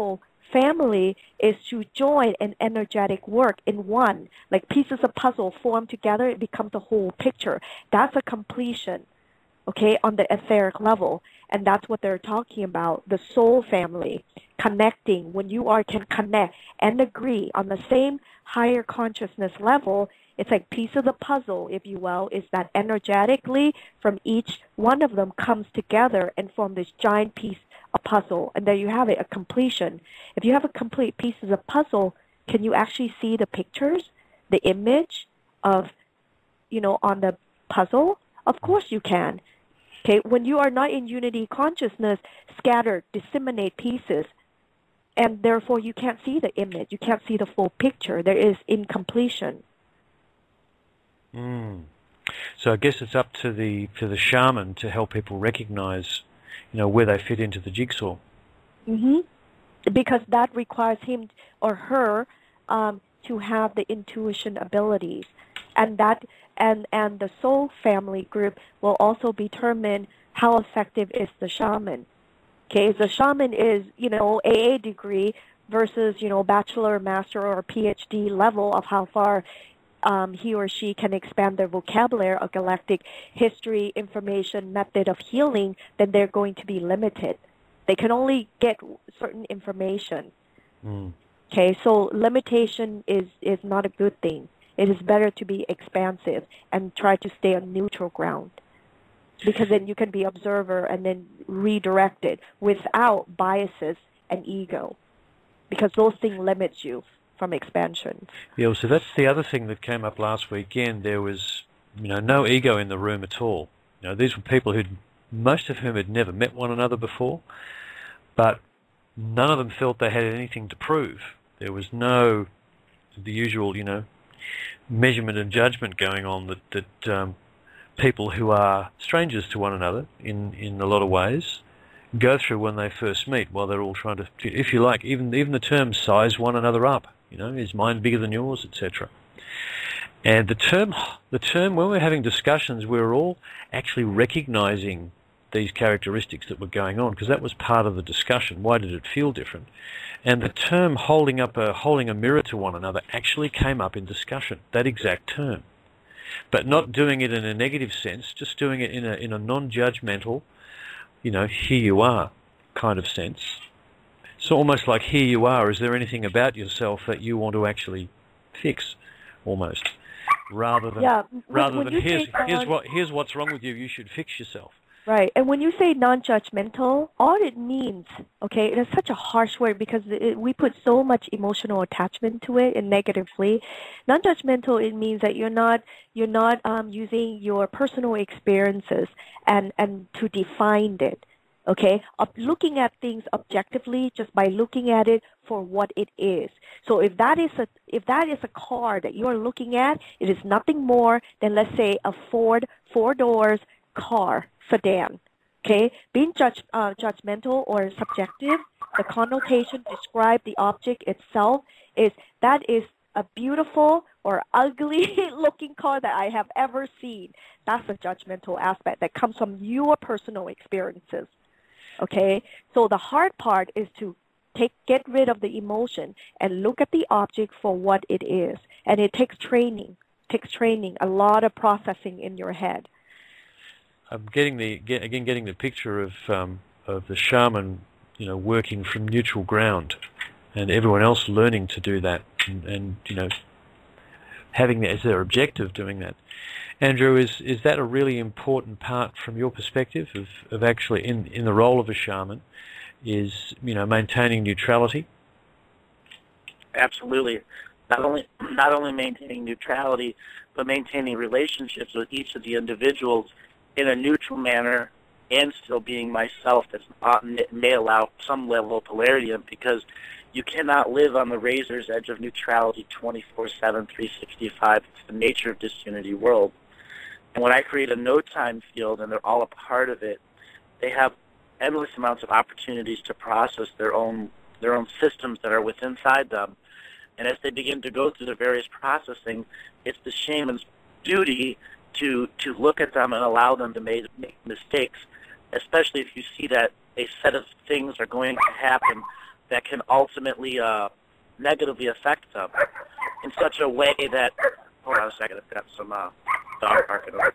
family is to join an energetic work in one. Like pieces of puzzle form together, it becomes a whole picture. That's a completion, okay, on the etheric level. And that's what they're talking about, the soul family, connecting. When you can connect and agree on the same higher consciousness level, it's like piece of the puzzle, if you will, is that energetically from each one of them comes together and form this giant piece of puzzle. And there you have it, a completion. If you have a complete pieces of puzzle, can you actually see the pictures, the image of, on the puzzle? Of course you can. Okay, when you are not in unity consciousness, scattered, disseminate pieces, and therefore you can't see the image, you can't see the full picture. There is incompletion. So I guess it's up to the shaman to help people recognize, where they fit into the jigsaw. Because that requires him or her to have the intuition abilities, and that. And the soul family group will also determine how effective is the shaman. Okay, if the shaman is, AA degree versus, bachelor, master, or PhD level of how far he or she can expand their vocabulary of galactic history, information, method of healing, then they're going to be limited. They can only get certain information. Okay, so limitation is not a good thing. It is better to be expansive and try to stay on neutral ground, because then you can be observer and then redirect it without biases and ego, because those things limit you from expansion. Yeah, so that's the other thing that came up last weekend. There was, no ego in the room at all. These were people most of whom had never met one another before, but none of them felt they had anything to prove. There was no, the usual, measurement and judgment going on that people who are strangers to one another in a lot of ways go through when they first meet, while they're all trying to, if you like, even the term size one another up. Is mine bigger than yours, etc. And the term when we're having discussions, we're all actually recognizing these characteristics that were going on, because that was part of the discussion. Why did it feel different? And the term holding a mirror to one another actually came up in discussion, that exact term. But not doing it in a negative sense, just doing it in a non-judgmental, here you are kind of sense. So almost like, here you are, is there anything about yourself that you want to actually fix, almost? Rather than here's what's wrong with you, you should fix yourself. Right. And when you say non-judgmental, all it means, okay, it is such a harsh word because we put so much emotional attachment to it and negatively. Non-judgmental, it means that you're not using your personal experiences and to define it, okay? Looking at things objectively just by looking at it for what it is. So if that is a car that you are looking at, it is nothing more than, let's say, a Ford 4-doors car sedan. Okay, being judgmental or subjective, the connotation describe the object itself is a beautiful or ugly looking car that I have ever seen. That's a judgmental aspect that comes from your personal experiences. Okay, so the hard part is to get rid of the emotion and look at the object for what it is, and it takes training. A lot of processing in your head. I'm getting the picture of the shaman, working from neutral ground, and everyone else learning to do that, and having that as their objective, doing that. Andrew, is that a really important part from your perspective of actually in the role of a shaman, is maintaining neutrality? Absolutely. Not only maintaining neutrality, but maintaining relationships with each of the individuals in a neutral manner, and still being myself that may allow some level of polarity in, because you cannot live on the razor's edge of neutrality 24/7, 365. It's the nature of disunity world. And when I create a no-time field and they're all a part of it, they have endless amounts of opportunities to process their own systems that are within inside them. And as they begin to go through the various processing, it's the shaman's duty to look at them and allow them to make mistakes, especially if you see that a set of things are going to happen that can ultimately negatively affect them in such a way that, hold on a second, I've got some dog barking over.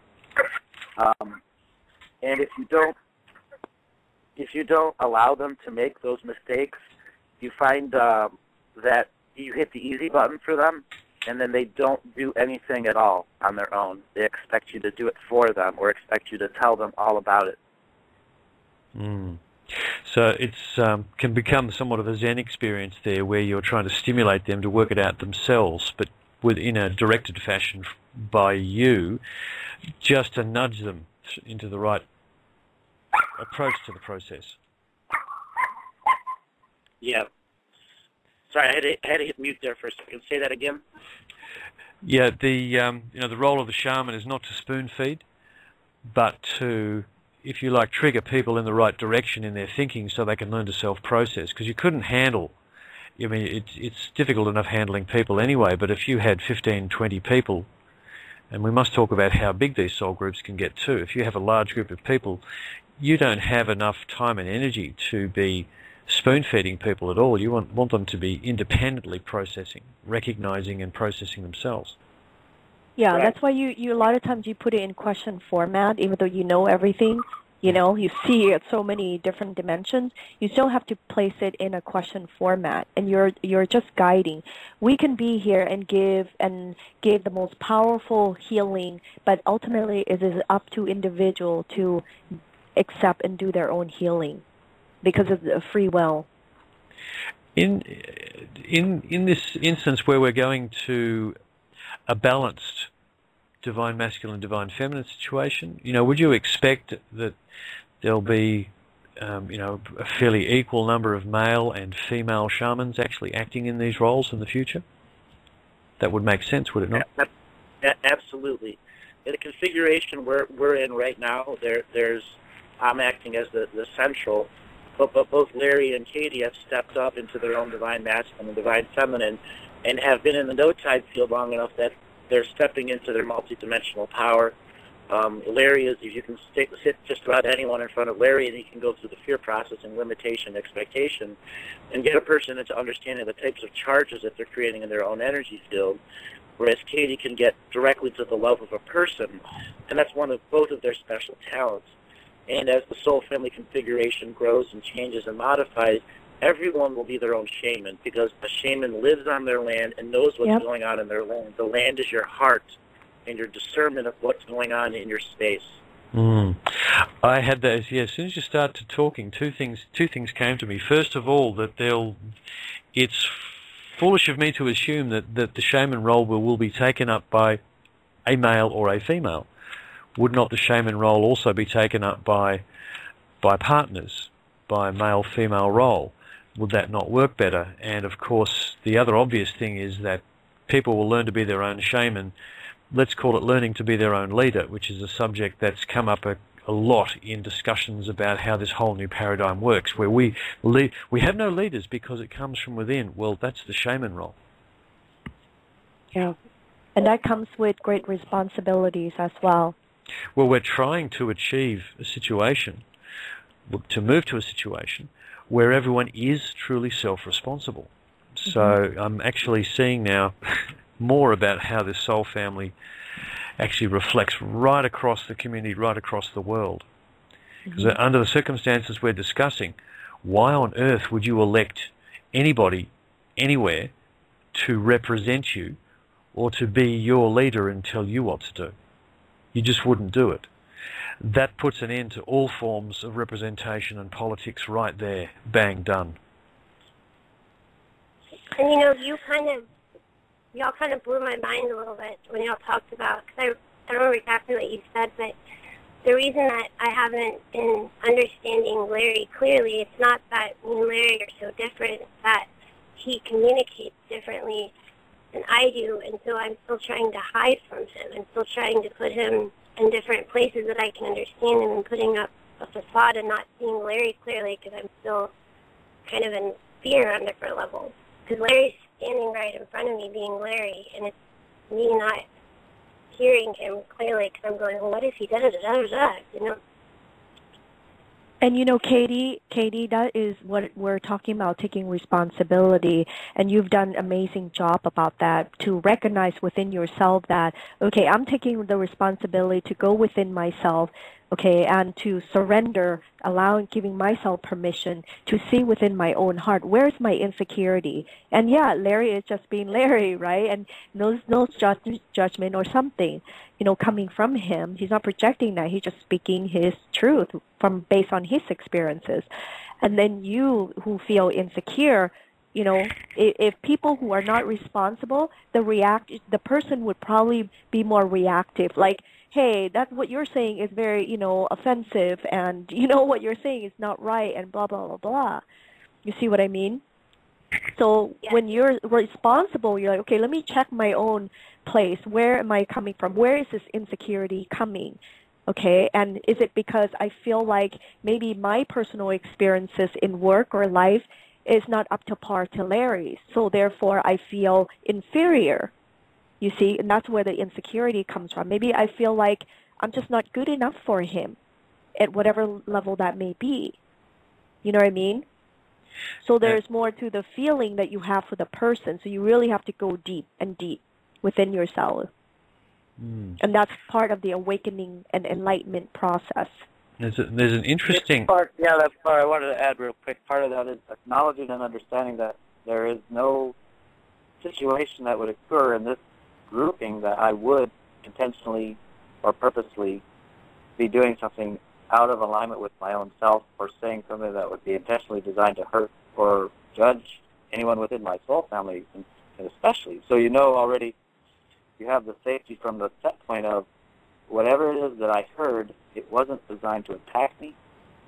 And if you don't allow them to make those mistakes, you find that you hit the easy button for them, and then they don't do anything at all on their own. They expect you to do it for them or expect you to tell them all about it. Mm. So it's can become somewhat of a Zen experience there, where you're trying to stimulate them to work it out themselves, but within a directed fashion by you, just to nudge them into the right approach to the process. Yeah. Sorry, I had to hit mute there for a second. Say that again. Yeah, the the role of the shaman is not to spoon feed, but to, if you like, trigger people in the right direction in their thinking so they can learn to self-process. Because you couldn't handle, I mean, it's difficult enough handling people anyway, but if you had 15, 20 people, and we must talk about how big these soul groups can get too. If you have a large group of people, you don't have enough time and energy to be spoon-feeding people at all. You want them to be independently processing, recognizing and processing themselves. Yeah, Right. that's why you a lot of times you put it in question format, even though you know everything. You see it so many different dimensions. You still have to place it in a question format, and you're just guiding. We can be here and give the most powerful healing, but ultimately it is up to individual to accept and do their own healing because of the free will. In this instance where we're going to a balanced divine masculine, divine feminine situation, would you expect that there'll be, a fairly equal number of male and female shamans actually acting in these roles in the future? That would make sense, would it not? Absolutely. In the configuration we're in right now, I'm acting as the central, but both Larry and Katie have stepped up into their own divine masculine and divine feminine, and have been in the no-tide field long enough that they're stepping into their multidimensional power. Larry is, if you can sit just about anyone in front of Larry, and he can go through the fear process and limitation, expectation, and get a person into understanding the types of charges that they're creating in their own energy field, whereas Katie can get directly to the love of a person, and that's one of both of their special talents. And as the soul family configuration grows and changes and modifies, everyone will be their own shaman, because a shaman lives on their land and knows what's going on in their land. The land is your heart and your discernment of what's going on in your space. I had those. Yeah, as soon as you started talking, two things came to me. First of all, that it's foolish of me to assume that the shaman role will be taken up by a male or a female. Would not the shaman role also be taken up by partners, by male-female role? Would that not work better? And of course, the other obvious thing is that people will learn to be their own shaman. Let's call it learning to be their own leader, which is a subject that's come up a lot in discussions about how this whole new paradigm works, where we have no leaders because it comes from within. Well, that's the shaman role. Yeah, and that comes with great responsibilities as well. Well, we're trying to achieve a situation, to move to a situation where everyone is truly self-responsible. So I'm actually seeing now more about how this soul family actually reflects right across the community, right across the world. Because under the circumstances we're discussing, why on earth would you elect anybody, anywhere, to represent you or to be your leader and tell you what to do? You just wouldn't do it. That puts an end to all forms of representation and politics right there. Bang, done. And y'all kind of blew my mind a little bit when y'all talked about, because I don't remember exactly what you said, but the reason that I haven't been understanding Larry clearly, it's not that me and Larry are so different, it's that he communicates differently than I do, and so I'm still trying to hide from him. I'm still trying to put him in different places that I can understand him, and putting up a facade and not seeing Larry clearly, because I'm still kind of in fear on different levels. Because Larry's standing right in front of me being Larry, and it's me not hearing him clearly, because I'm going, well, what if he da-da-da-da-da, And Katie, that is what we're talking about, taking responsibility. And you've done an amazing job about that, to recognize within yourself that, okay, I'm taking the responsibility to go within myself, okay, and to surrender, giving myself permission to see within my own heart, where's my insecurity? And yeah, Larry is just being Larry, right? And no judgment or something, coming from him. He's not projecting that. He's just speaking his truth based on his experiences. And then you who feel insecure, if people who are not responsible, the person would probably be more reactive. Like, hey, that's what you're saying is very, offensive, and what you're saying is not right, and blah, blah, blah, blah. You see what I mean? So when you're responsible, you're like, okay, let me check my own place. Where am I coming from? Where is this insecurity coming? Okay, and is it because I feel like maybe my personal experiences in work or life is not up to par to Larry's, so therefore I feel inferior? You see, and that's where the insecurity comes from. Maybe I feel like I'm just not good enough for him at whatever level that may be. You know what I mean? So there's more to the feeling that you have for the person. So you really have to go deep and deep within yourself. And that's part of the awakening and enlightenment process. There's an interesting... That's part I wanted to add real quick. Part of that is acknowledging and understanding that there is no situation that would occur in this grouping that I would intentionally or purposely be doing something out of alignment with my own self, or saying something that would be intentionally designed to hurt or judge anyone within my soul family, and especially. So already you have the safety from the set point of whatever it is that I heard, it wasn't designed to attack me,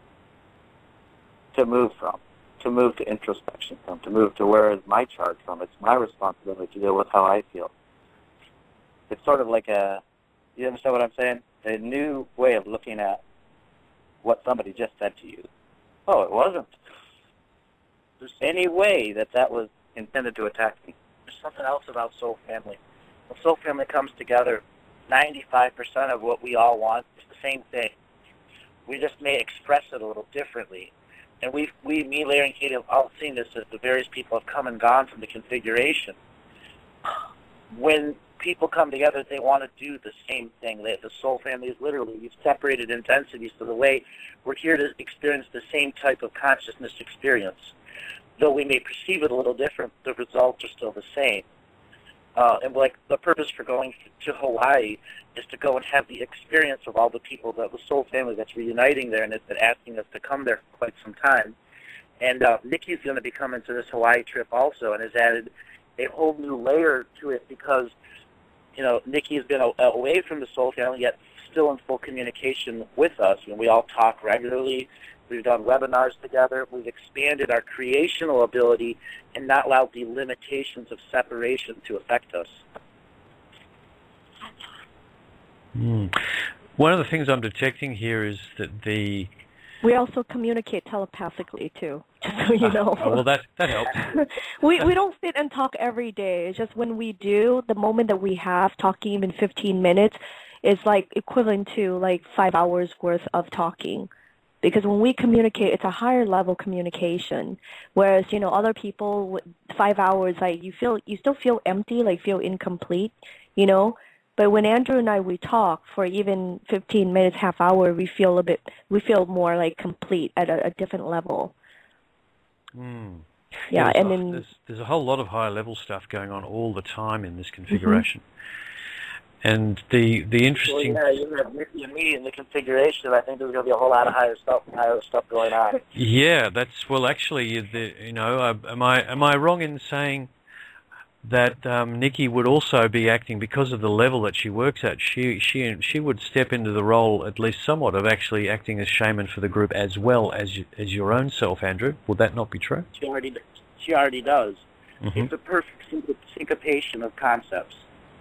to move to introspection from, to move to where is my charge from. It's my responsibility to deal with how I feel. It's sort of like you understand what I'm saying? A new way of looking at what somebody just said to you. Oh, it wasn't. There's any way that was intended to attack me. There's something else about soul family. When soul family comes together, 95% of what we all want is the same thing. We just may express it a little differently. And me, Larry, and Katie have all seen this as the various people have come and gone from the configuration. When people come together, they want to do the same thing. The soul family is literally, we've separated intensities, so the way we're here to experience the same type of consciousness experience. Though we may perceive it a little different, the results are still the same. And like the purpose for going to Hawaii is to go and have the experience of all the people, the soul family that's reuniting there, and has been asking us to come there for quite some time. And Nikki's going to be coming to this Hawaii trip also, and has added a whole new layer to it because, Nikki has been away from the soul family, yet still in full communication with us. And we all talk regularly. We've done webinars together. We've expanded our creational ability and not allowed the limitations of separation to affect us. One of the things I'm detecting here is that we also communicate telepathically too, just so you know. Well, that helps. we don't sit and talk every day. It's just when we do, the moment that we have talking even 15 minutes is like equivalent to like 5 hours worth of talking. Because when we communicate, it's a higher level communication. Whereas, other people, 5 hours, like you still feel empty, like feel incomplete, But when Andrew and we talk for even 15 minutes, half hour, we feel more like complete at a different level. Yeah, and then there's a whole lot of higher level stuff going on all the time in this configuration. And the interesting... Well, you have me in the configuration. I think there's going to be a whole lot of higher stuff going on. Yeah, actually, am I wrong in saying that Nikki would also be acting, because of the level that she works at, she would step into the role, at least somewhat, of actually acting as shaman for the group as well as your own self, Andrew? Would that not be true? She already does. It's a perfect syncopation of concepts.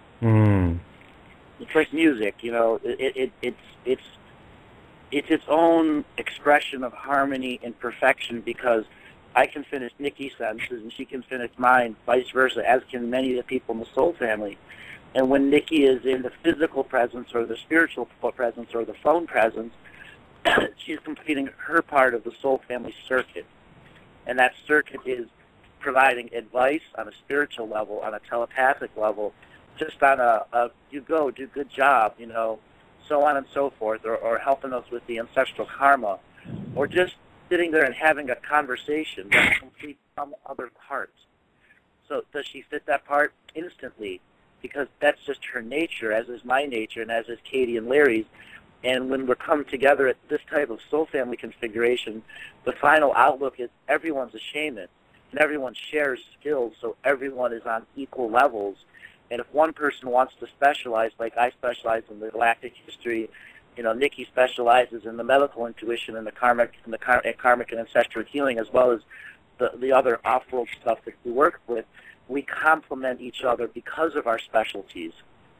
It's like music, it's its own expression of harmony and perfection, because I can finish Nikki's sentences and she can finish mine, vice versa, as can many of the people in the soul family. And when Nikki is in the physical presence or the spiritual presence or the phone presence, she's completing her part of the soul family circuit. And that circuit is providing advice on a spiritual level, on a telepathic level, just on a you go, do good job, so on and so forth, or helping us with the ancestral karma, or just sitting there and having a conversation that completes some other part. So does she fit that part? Instantly, because that's just her nature, as is my nature, and as is Katie and Larry's. And when we're come together at this type of soul family configuration, the final outlook is everyone's a shaman, and everyone shares skills, so everyone is on equal levels. And if one person wants to specialize, like I specialize in the galactic history, Nikki specializes in the medical intuition and the karmic and ancestral healing, as well as the other off-world stuff that we work with, we complement each other because of our specialties.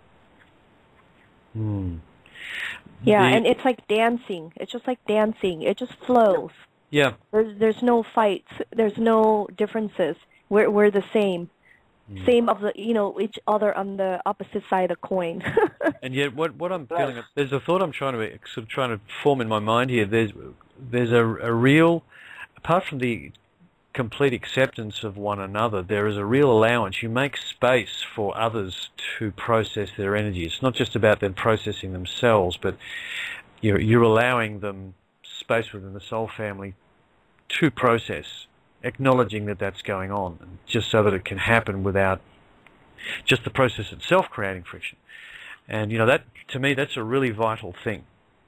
Yeah, and it's like dancing. It's just like dancing. It just flows. Yeah. There's no fights. There's no differences. We're the same. Same of each other on the opposite side of the coin. And yet, what I'm feeling, there's a thought I'm trying to form in my mind here. There's a real, apart from the complete acceptance of one another, there is a real allowance. You make space for others to process their energy. It's not just about them processing themselves, but you're allowing them space within the soul family to process, acknowledging that that's going on, just so that it can happen without just the process itself creating friction. And that, to me, that's a really vital thing,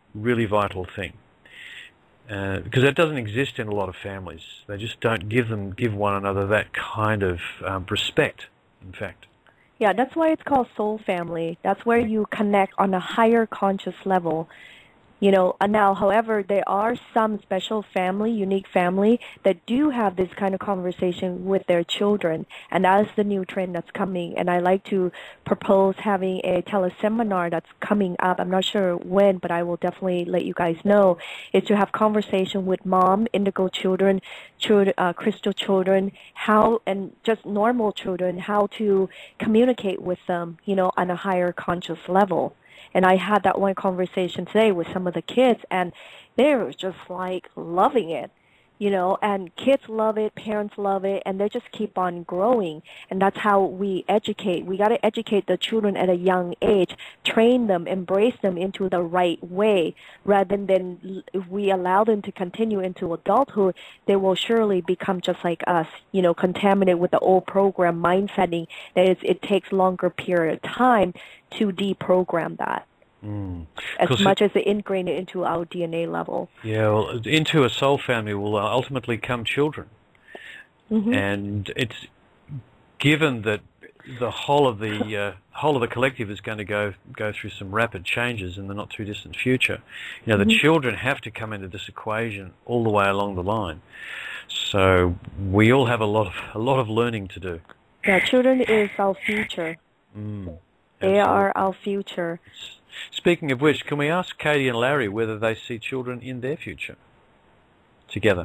because that doesn't exist in a lot of families. They just don't give one another that kind of respect, in fact. Yeah, that's why it's called soul family. That's where you connect on a higher conscious level. Now, however, there are some special family, unique family, that do have this kind of conversation with their children, and that is the new trend that's coming. And I like to propose having a teleseminar that's coming up. I'm not sure when, but I will definitely let you guys know. Is to have conversation with mom, indigo children, crystal children, and just normal children, how to communicate with them, on a higher conscious level. And I had that one conversation today with some of the kids, and they were just like loving it, and kids love it, parents love it, and they just keep on growing. And that's how we educate. We got to educate the children at a young age, train them, embrace them into the right way, rather than if we allow them to continue into adulthood, they will surely become just like us, contaminated with the old program mindsetting. That is, it takes longer period of time to deprogram that. As much as they ingrain it into our DNA level. Yeah, well, into a soul family will ultimately come children. And it's given that the whole of the collective is going to go through some rapid changes in the not too distant future. The children have to come into this equation all the way along the line. So we all have a lot of learning to do. Yeah, children is our future. They are our future. Speaking of which, can we ask Katie and Larry whether they see children in their future together?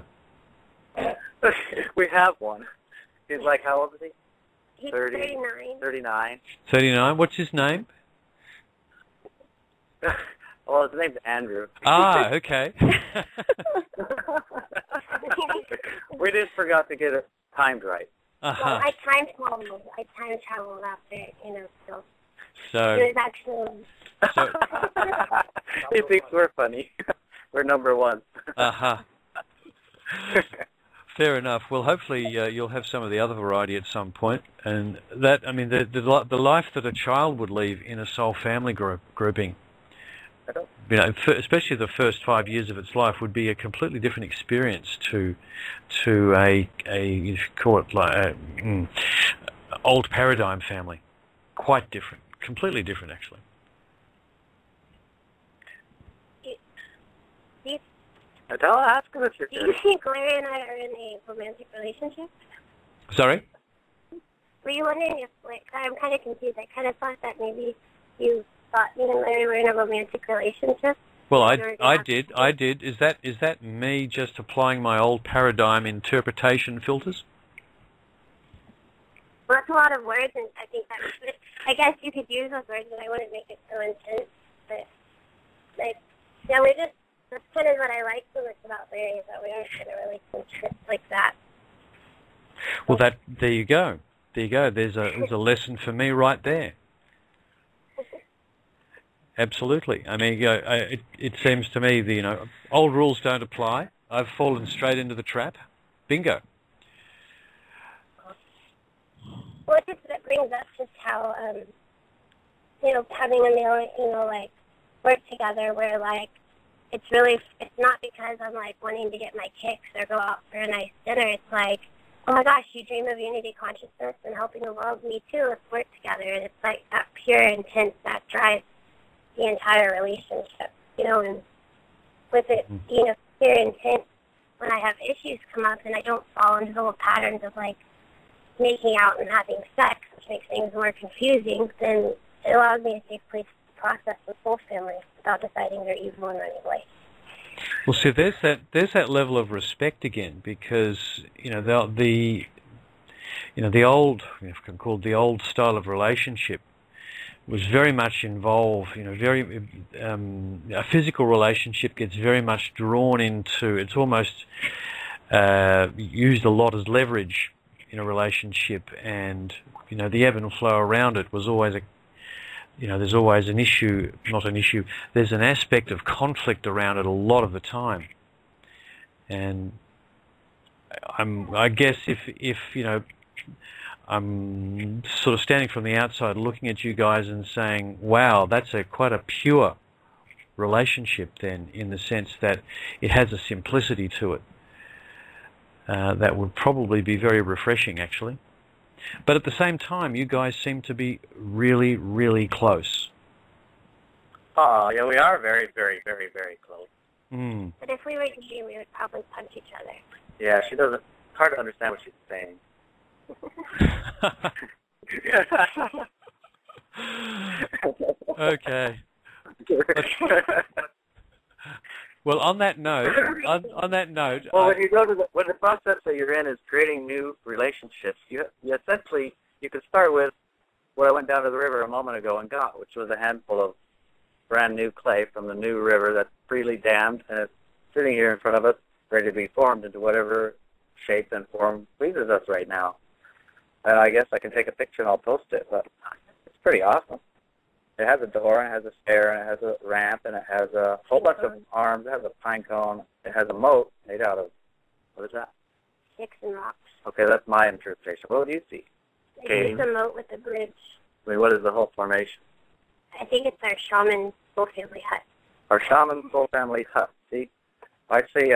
We have one. He's like, how old is he? He's 39. 39. 39. What's his name? Well, his name's Andrew. Ah, okay. We just forgot to get it timed right. Well, I time traveled after, so it was actually... He thinks we're funny. We're number one. Fair enough. Well, hopefully you'll have some of the other variety at some point. And that, the life that a child would leave in a soul family grouping, especially the first 5 years of its life, would be a completely different experience to a you call it like old paradigm family. Quite different. Completely different, actually. Ask him if you're Do you think Larry and I are in a romantic relationship? Sorry? Were you wondering if, I'm kind of confused. I kind of thought that maybe you thought me and Larry were in a romantic relationship. Well, I did. Is that me just applying my old paradigm interpretation filters? Well, that's a lot of words, and I think I guess you could use those words, but I wouldn't make it so intense. But, we're just That's kind of what I like so much about Larry, is that we are in a relationship like that. Well, there you go. There you go. There's a lesson for me right there. Absolutely. I mean, it seems to me that, old rules don't apply. I've fallen straight into the trap. Bingo. Well, that brings up just how, having a meal and female, like, work together where, like, it's not because I'm, like, wanting to get my kicks or go out for a nice dinner. It's like, oh, my gosh, you dream of unity consciousness and helping the world. Me too. Let's work together. And it's, like, that pure intent that drives the entire relationship, and with it, pure intent, when I have issues come up and I don't fall into the old patterns of, like, making out and having sex, which makes things more confusing, then it allows me a safe place to process the soul family without deciding they're evil in any way. Well, see, there's that level of respect again, because the old, if I can call it the old style of relationship, was very much involved. A physical relationship gets very much drawn into. It's almost used a lot as leverage in a relationship, and the ebb and flow around it was always there's always an issue, not an issue. There's an aspect of conflict around it a lot of the time, and I guess if I'm sort of standing from the outside looking at you guys and saying, wow, that's quite a pure relationship then, in the sense that it has a simplicity to it. That would probably be very refreshing, actually. But at the same time, you guys seem to be really, really close. Oh, yeah, we are very, very, very, very close. Mm. But if we were to be, we would probably punch each other. Yeah, she doesn't. Hard to understand what she's saying. Okay. Well, on that note, well, when you go to when the process that you're in is creating new relationships, you essentially you can start with what I went down to the river a moment ago and got, which was a handful of brand new clay from the new river that's freely dammed, and it's sitting here in front of us, ready to be formed into whatever shape and form pleases us right now. And I guess I can take a picture and I'll post it, but it's pretty awesome. It has a door, and it has a stair, and it has a ramp, and it has a whole bunch of arms. It has a pine cone. It has a moat made out of, what is that? Sticks and rocks. Okay, that's my interpretation. What do you see? It's a moat with a bridge. I mean, what is the whole formation? I think it's our shaman soul family hut. Our shaman soul family hut. See, I say,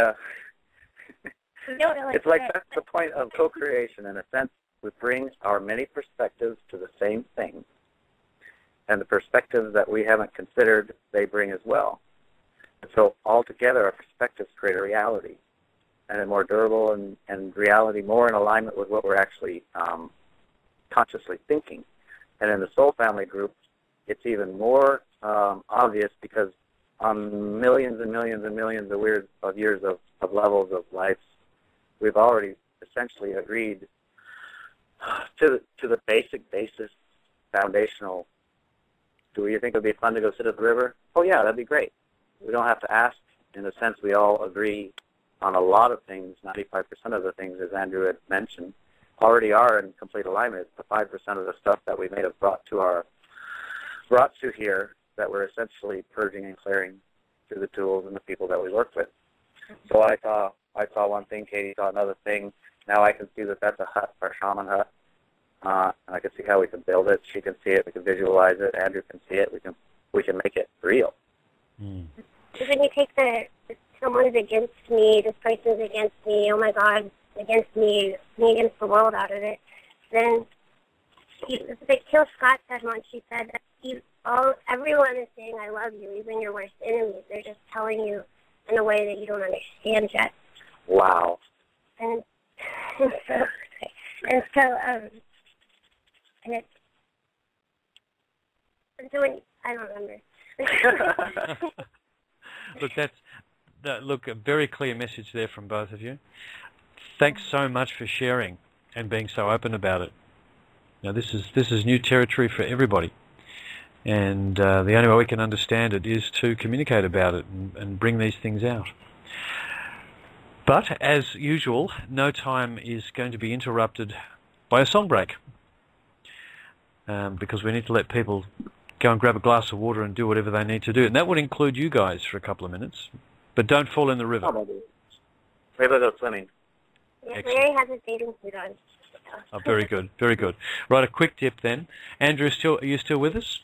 it's like that's the point of co-creation. In a sense, we bring our many perspectives to the same thing. And the perspectives that we haven't considered, they bring as well. And so altogether, our perspectives create a reality, and a more durable and reality more in alignment with what we're actually consciously thinking. And in the soul family group, it's even more obvious, because on millions and millions and millions of years of levels of life, we've already essentially agreed to the basis, foundational. Do you think it would be fun to go sit at the river? Oh, yeah, that'd be great. We don't have to ask. In a sense, we all agree on a lot of things. 95% of the things, as Andrew had mentioned, already are in complete alignment. It's the 5% of the stuff that we may have brought to here that we're essentially purging and clearing through the tools and the people that we work with. So I saw one thing, Katie saw another thing. Now I can see that that's a hut, our shaman hut. And I can see how we can build it. She can see it. We can visualize it. Andrew can see it. We can make it real. Mm. When you take someone's against me, this person's against me, oh my God, against me against the world out of it, then like Teal Scott said once, she said that everyone is saying I love you, even your worst enemies. They're just telling you in a way that you don't understand yet. Wow. And so when I don't remember. Look, a very clear message there from both of you. Thanks so much for sharing and being so open about it. Now, this is new territory for everybody, And the only way we can understand it is to communicate about it and bring these things out. But, as usual, no time is going to be interrupted by a song break. Because we need to let people go and grab a glass of water and do whatever they need to do. And that would include you guys for a couple of minutes. But don't fall in the river. Maybe go swimming. Yeah, Larry has his bathing suit on. Oh, very good, very good. Right, a quick dip then. Andrew, are you still with us?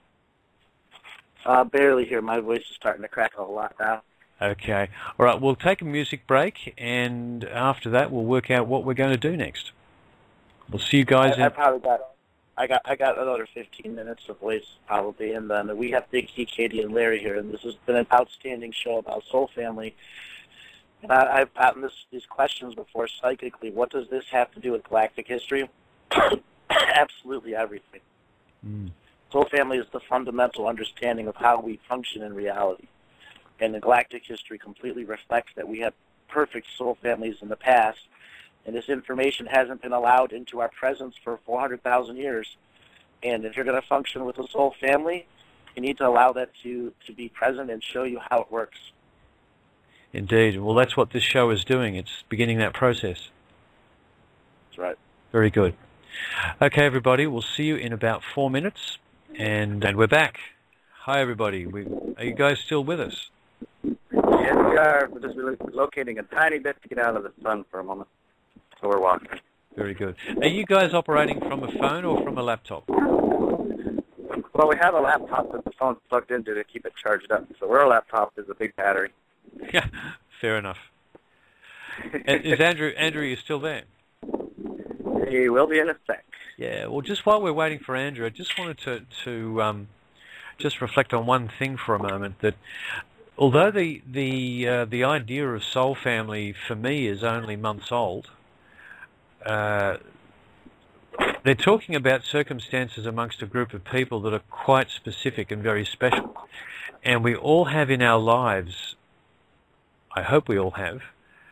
Barely here. My voice is starting to crack a lot now. Okay. All right, we'll take a music break, and after that we'll work out what we're going to do next. We'll see you guys in... I got another 15 minutes of voice probably, and then we have Big Key, Katie, and Larry here, and this has been an outstanding show about Soul Family. And I've gotten these questions before psychically. What does this have to do with galactic history? Absolutely everything. Soul Family is the fundamental understanding of how we function in reality. And the galactic history completely reflects that we had perfect soul families in the past, and this information hasn't been allowed into our presence for 400,000 years. And if you're going to function with a soul family, you need to allow that to be present and show you how it works. Indeed. Well, that's what this show is doing. It's beginning that process. That's right. Very good. Okay, everybody, we'll see you in about 4 minutes, and we're back. Hi, everybody. Are you guys still with us? Yes, we are. We're just locating a tiny bit to get out of the sun for a moment. So we're walking. Very good. Are you guys operating from a phone or from a laptop? Well, we have a laptop that the phone's plugged into to keep it charged up. So our laptop is a big battery. Yeah, fair enough. Is Andrew, you still there? He will be in a sec. Yeah, well, just while we're waiting for Andrew, I just wanted to just reflect on one thing for a moment, that although the idea of soul family for me is only months old, they're talking about circumstances amongst a group of people that are quite specific and very special. And we all have in our lives, I hope we all have,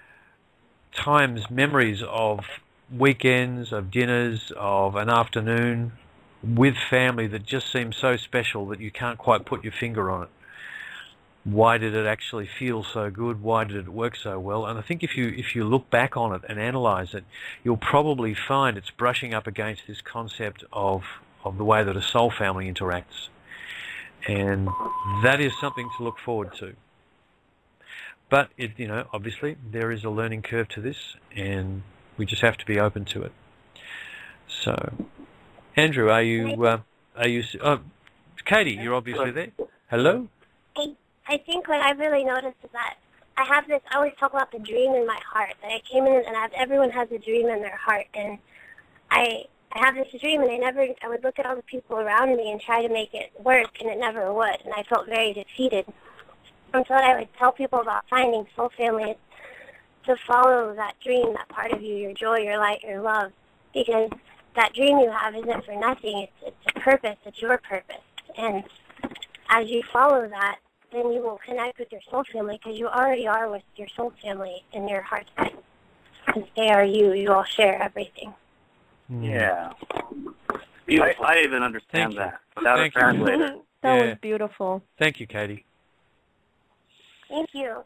memories of weekends, of dinners, of an afternoon with family that just seems so special that you can't quite put your finger on it. Why did it actually feel so good? Why did it work so well? And I think if you look back on it and analyze it, you'll probably find it's brushing up against this concept of the way that a soul family interacts. And that is something to look forward to. But obviously there is a learning curve to this, and we just have to be open to it. So, Andrew, are you? Katie, you're obviously there. Hello. I think what I've really noticed is that I always talk about the dream in my heart. That I came in and everyone has a dream in their heart, and I have this dream, and I would look at all the people around me and try to make it work, and it never would, and I felt very defeated. And so what I would tell people about finding soul family is to follow that dream, that part of you, your joy, your light, your love, because that dream you have isn't for nothing. It's a purpose. It's your purpose. And as you follow that, then you will connect with your soul family, because you already are with your soul family in your heart space. Because they are you. You all share everything. Yeah. I even understand that without a translator. That was beautiful. Thank you, Katie. Thank you.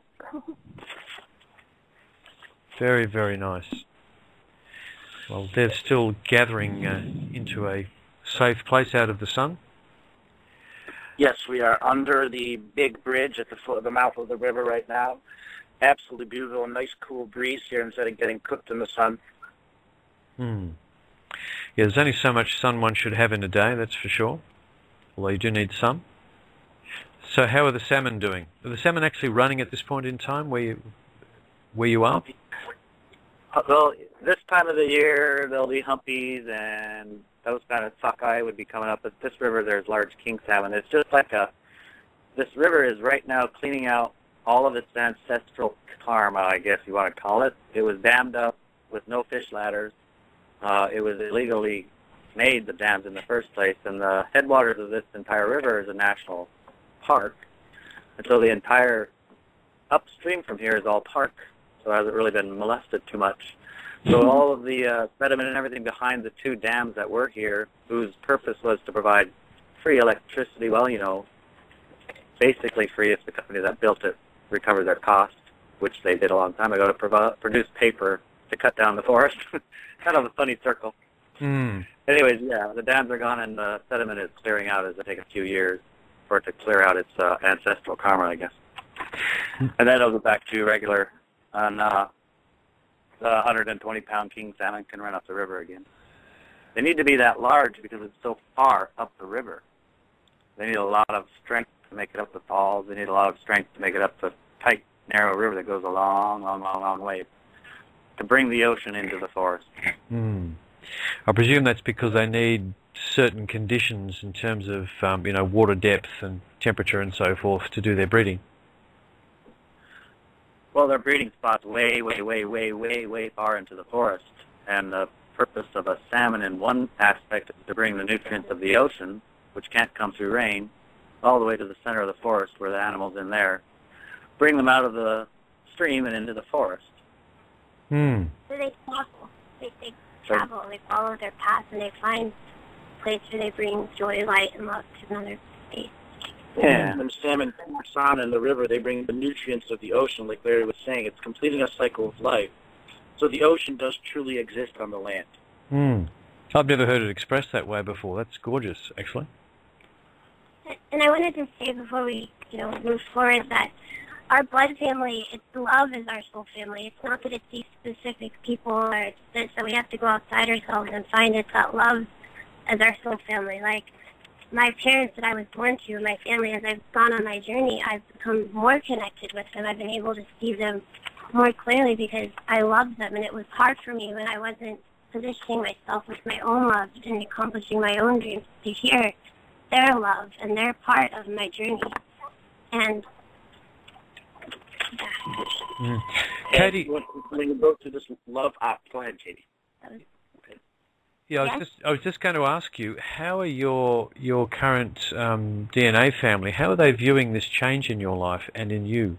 Very, very nice. Well, they're still gathering into a safe place out of the sun. Yes, we are under the big bridge at the foot of the mouth of the river right now. Absolutely beautiful, a nice cool breeze here instead of getting cooked in the sun. Yeah, there's only so much sun one should have in a day, that's for sure. Although you do need some. So how are the salmon doing? Are the salmon actually running at this point in time where you are? Well, this time of the year there'll be humpies and those kind of sockeye would be coming up. But this river there's large king salmon. It's just like this river is right now cleaning out all of its ancestral karma, I guess you want to call it. It was dammed up with no fish ladders. It was illegally made, the dams in the first place, and the headwaters of this entire river is a national park. And so the entire upstream from here is all park, so it hasn't really been molested too much. So all of the sediment and everything behind the two dams that were here, whose purpose was to provide free electricity. Well, basically free if the company that built it recovered their cost, which they did a long time ago, to produce paper to cut down the forest. Kind of a funny circle. Anyways, yeah, the dams are gone and the sediment is clearing out. As it take a few years for it to clear out its ancestral karma, I guess. And then it'll go back to regular, and the 120-pound king salmon can run up the river again. They need to be that large because it's so far up the river. They need a lot of strength to make it up the falls. They need a lot of strength to make it up the tight, narrow river that goes a long, long, long, long way to bring the ocean into the forest. I presume that's because they need certain conditions in terms of, water depth and temperature and so forth to do their breeding. Well, their breeding spot's way, way, way, way, way, way far into the forest. And the purpose of a salmon in one aspect is to bring the nutrients of the ocean, which can't come through rain, all the way to the center of the forest where the animals in there, bring them out of the stream and into the forest. So they travel, they follow their path, and they find a place where they bring joy, light, and love to another space. Yeah, and salmon on in the river, they bring the nutrients of the ocean, like Larry was saying. It's completing a cycle of life. So the ocean does truly exist on the land. I've never heard it expressed that way before. That's gorgeous, actually. And I wanted to say before we, move forward that our blood family, love is our soul family. It's not that it's these specific people or it's this, that we have to go outside ourselves and find it, that love as our soul family. Like, my parents that I was born to, my family, as I've gone on my journey, I've become more connected with them. I've been able to see them more clearly because I love them, and it was hard for me when I wasn't positioning myself with my own love and accomplishing my own dreams to hear their love and their part of my journey. And Katie, when you go through this love, go ahead, Katie. Yeah, I was just going to ask you, how are your current DNA family? How are they viewing this change in your life and in you?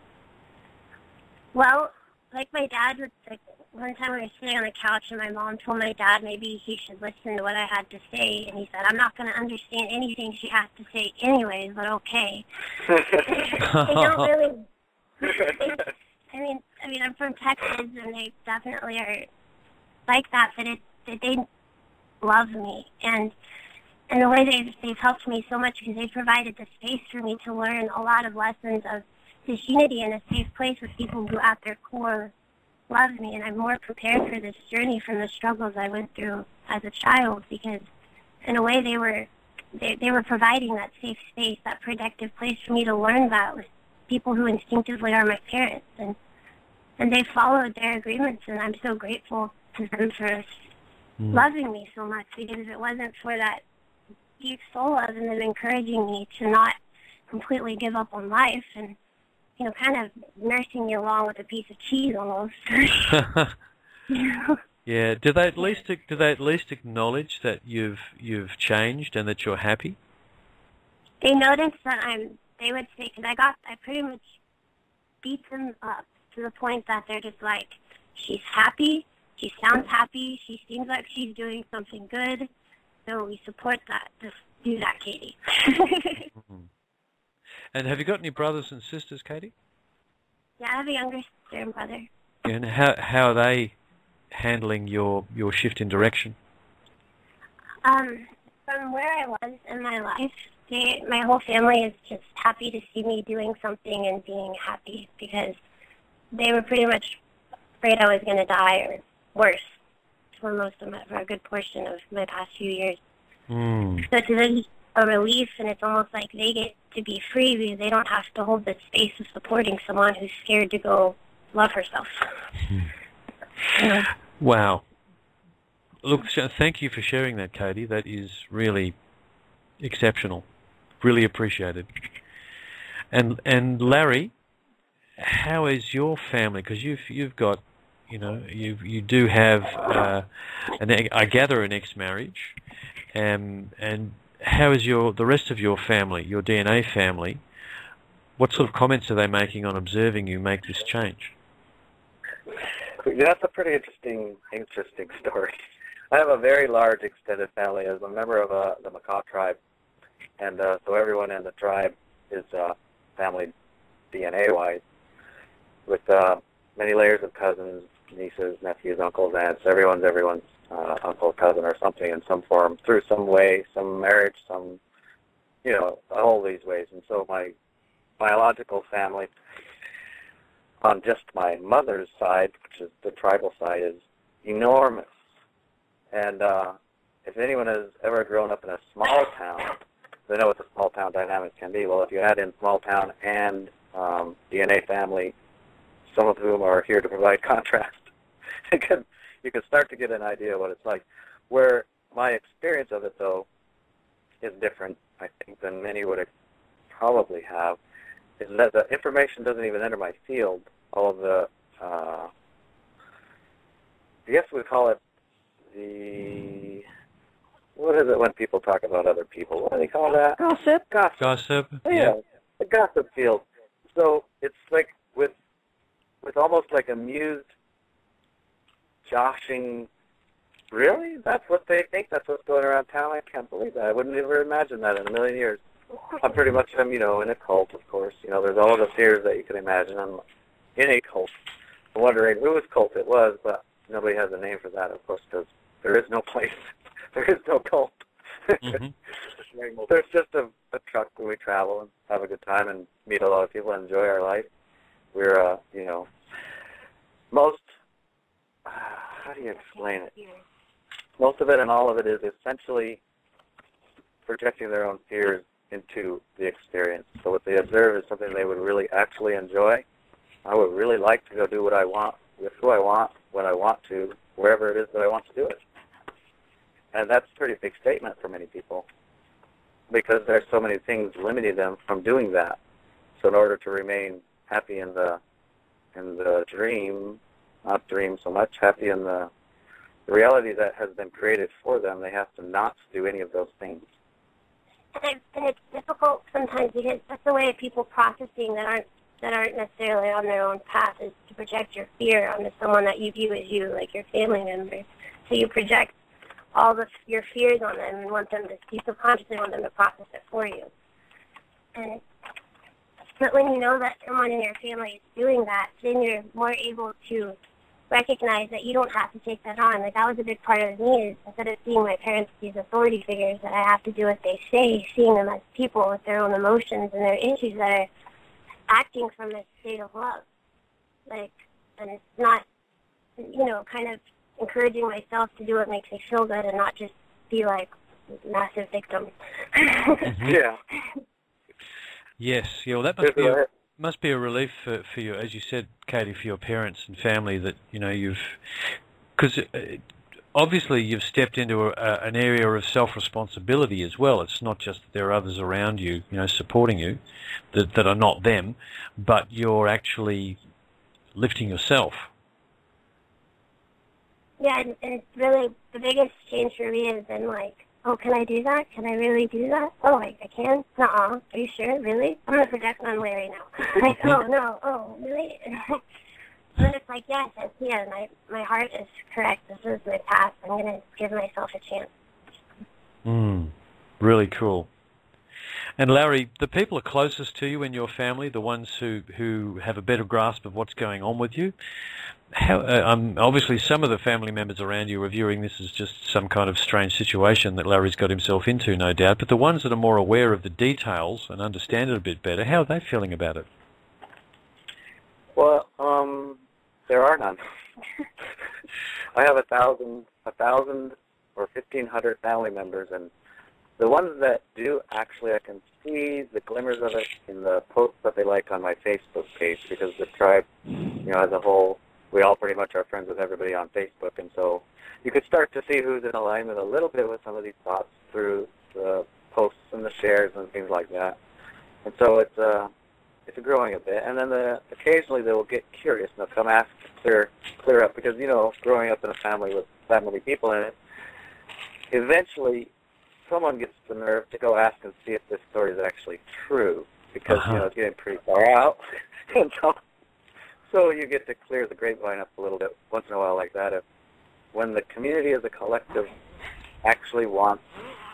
Well, like my dad would, one time we were sitting on the couch and my mom told my dad maybe he should listen to what I had to say, and he said, "I'm not going to understand anything she has to say anyways, but okay." They don't really. I mean, I'm from Texas, and they definitely are like that. But they love me, and the way they've helped me so much because they've provided the space for me to learn a lot of lessons of disunity in a safe place with people who at their core love me, and I'm more prepared for this journey from the struggles I went through as a child because in a way they were providing that safe space, that protective place for me to learn that with people who instinctively are my parents, and they followed their agreements, and I'm so grateful to them for loving me so much because if it wasn't for that deep soul love and them encouraging me to not completely give up on life and kind of nursing me along with a piece of cheese almost. Yeah. Do they at least acknowledge that you've changed and that you're happy? They notice that they would say, because I pretty much beat them up to the point that they're just like, she's happy, she sounds happy, she seems like she's doing something good, so we support that. Just do that, Katie. And have you got any brothers and sisters, Katie? Yeah, I have a younger sister and brother. And how are they handling your shift in direction? From where I was in my life, my whole family is just happy to see me doing something and being happy because they were pretty much afraid I was going to die or worse for a good portion of my past few years. So to them, it's a relief, and it's almost like they get to be free because they don't have to hold the space of supporting someone who's scared to go love herself. Wow. Look, thank you for sharing that, Katie. That is really exceptional. Really appreciated. And Larry, how is your family? Because you've got, you do have I gather an ex-marriage, and how is the rest of your family, your DNA family? What sort of comments are they making on observing you make this change? That's a pretty interesting story. I have a very large extended family as a member of the Makah tribe. And so everyone in the tribe is family DNA-wise, with many layers of cousins, nieces, nephews, uncles, aunts. Everyone's uncle, cousin, or something in some form, through some way, some marriage, some, all these ways. And so my biological family on just my mother's side, which is the tribal side, is enormous. And if anyone has ever grown up in a small town, they know what the small town dynamics can be. Well, if you add in small town and DNA family, some of whom are here to provide contrast, you can start to get an idea of what it's like. Where my experience of it, though, is different, I think, than many would probably have, is that the information doesn't even enter my field. All of the, I guess we call it what is it when people talk about other people? What do they call that? Gossip. Gossip. Yeah, the gossip field. So it's like with almost like amused, joshing. Really? That's what they think? That's what's going around town? I can't believe that. I wouldn't ever imagine that in a million years. I'm pretty much, in a cult, of course. There's all the fears that you can imagine. I'm in a cult. I'm wondering whose cult it was, but nobody has a name for that, of course, because there is no place. There is no cult. Mm-hmm. There's just a truck where we travel and have a good time and meet a lot of people and enjoy our life. We're, most, how do you explain it? Most of it and all of it is essentially projecting their own fears into the experience. So what they observe is something they would really actually enjoy. I would really like to go do what I want, with who I want, when I want to, wherever it is that I want to do it. And that's a pretty big statement for many people, because there's so many things limiting them from doing that. So in order to remain happy in the dream, not dream so much, happy in the reality that has been created for them, they have to not do any of those things. And it's difficult sometimes because that's the way of people processing that aren't necessarily on their own path, is to project your fear onto someone that you view as you, like your family members. So you project all your fears on them and you subconsciously want them to process it for you. But when you know that someone in your family is doing that, then you're more able to recognize that you don't have to take that on. Like, that was a big part of me, is instead of seeing my parents as these authority figures that I have to do what they say, seeing them as people with their own emotions and their issues that are acting from a state of love. And it's not, kind of encouraging myself to do what makes me feel good and not just be like massive victims. Mm-hmm. Yeah. Yes. Yeah. Well, that must be a relief for you, as you said, Katie, for your parents and family, that because obviously you've stepped into an area of self-responsibility as well. It's not just that there are others around you, supporting you, that are not them, but you're actually lifting yourself. Yeah, and it's really, the biggest change for me has been like, oh, can I do that? Can I really do that? Oh, I can? Nuh-uh. Are you sure? Really? I'm going to project on Larry now. Like, oh, no. Oh, really? And then it's like, yes, I can. My heart is correct. This is my path. I'm going to give myself a chance. Really cool. And Larry, the people closest to you in your family, the ones who have a better grasp of what's going on with you, obviously some of the family members around you are viewing this as just some kind of strange situation that Larry's got himself into, no doubt, but the ones that are more aware of the details and understand it a bit better, how are they feeling about it? Well, there are none. I have 1,000 or 1,500 family members, and the ones that do, actually, I can see the glimmers of it in the posts that they like on my Facebook page, because the tribe, as a whole, we all pretty much are friends with everybody on Facebook, and so you could start to see who's in alignment a little bit with some of these thoughts through the posts and the shares and things like that. And so it's growing a bit, and then occasionally they will get curious and they'll come ask to clear up, because growing up in a family with that many people in it, eventually someone gets the nerve to go ask and see if this story is actually true, because it's getting pretty far out, and so you get to clear the grapevine up a little bit once in a while like that. When the community as a collective actually wants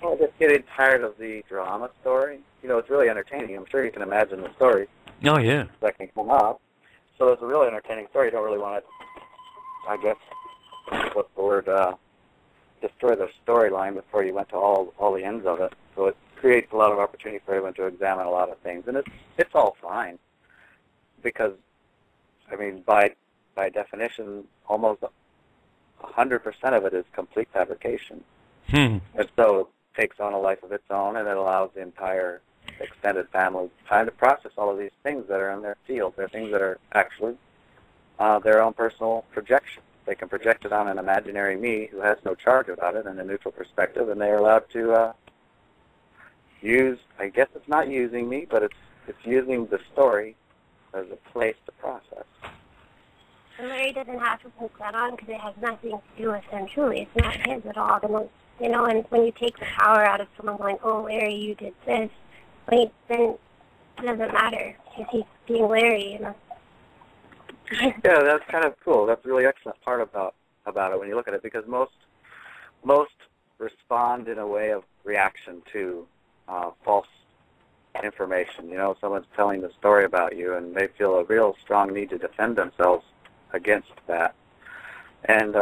Well, just getting tired of the drama story. You know, it's really entertaining. I'm sure you can imagine the story Oh, yeah. that can come up. So it's a really entertaining story. You don't really want to, I guess, what's the word, destroy the storyline before you went to all the ends of it. So it creates a lot of opportunity for everyone to examine a lot of things. And it's all fine because, I mean, by definition, almost 100% of it is complete fabrication. And so it takes on a life of its own, and it allows the entire extended family time to process all of these things that are in their field. They're things that are actually their own personal projection. They can project it on an imaginary me who has no charge about it and a neutral perspective, and they're allowed to use, I guess it's not using me, but it's using the story as a place to process. And Larry doesn't have to put that on because it has nothing to do with him. Truly, it's not his at all. You know, and when you take the power out of someone going, "Oh, Larry, you did this," then it doesn't matter because he's being Larry. You know. Yeah, that's kind of cool. That's a really excellent part about it when you look at it, because most respond in a way of reaction to false information. You know, someone's telling the story about you, and they feel a real strong need to defend themselves against that, and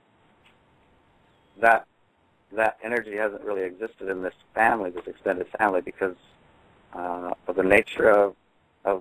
that energy hasn't really existed in this family, this extended family, because of the nature of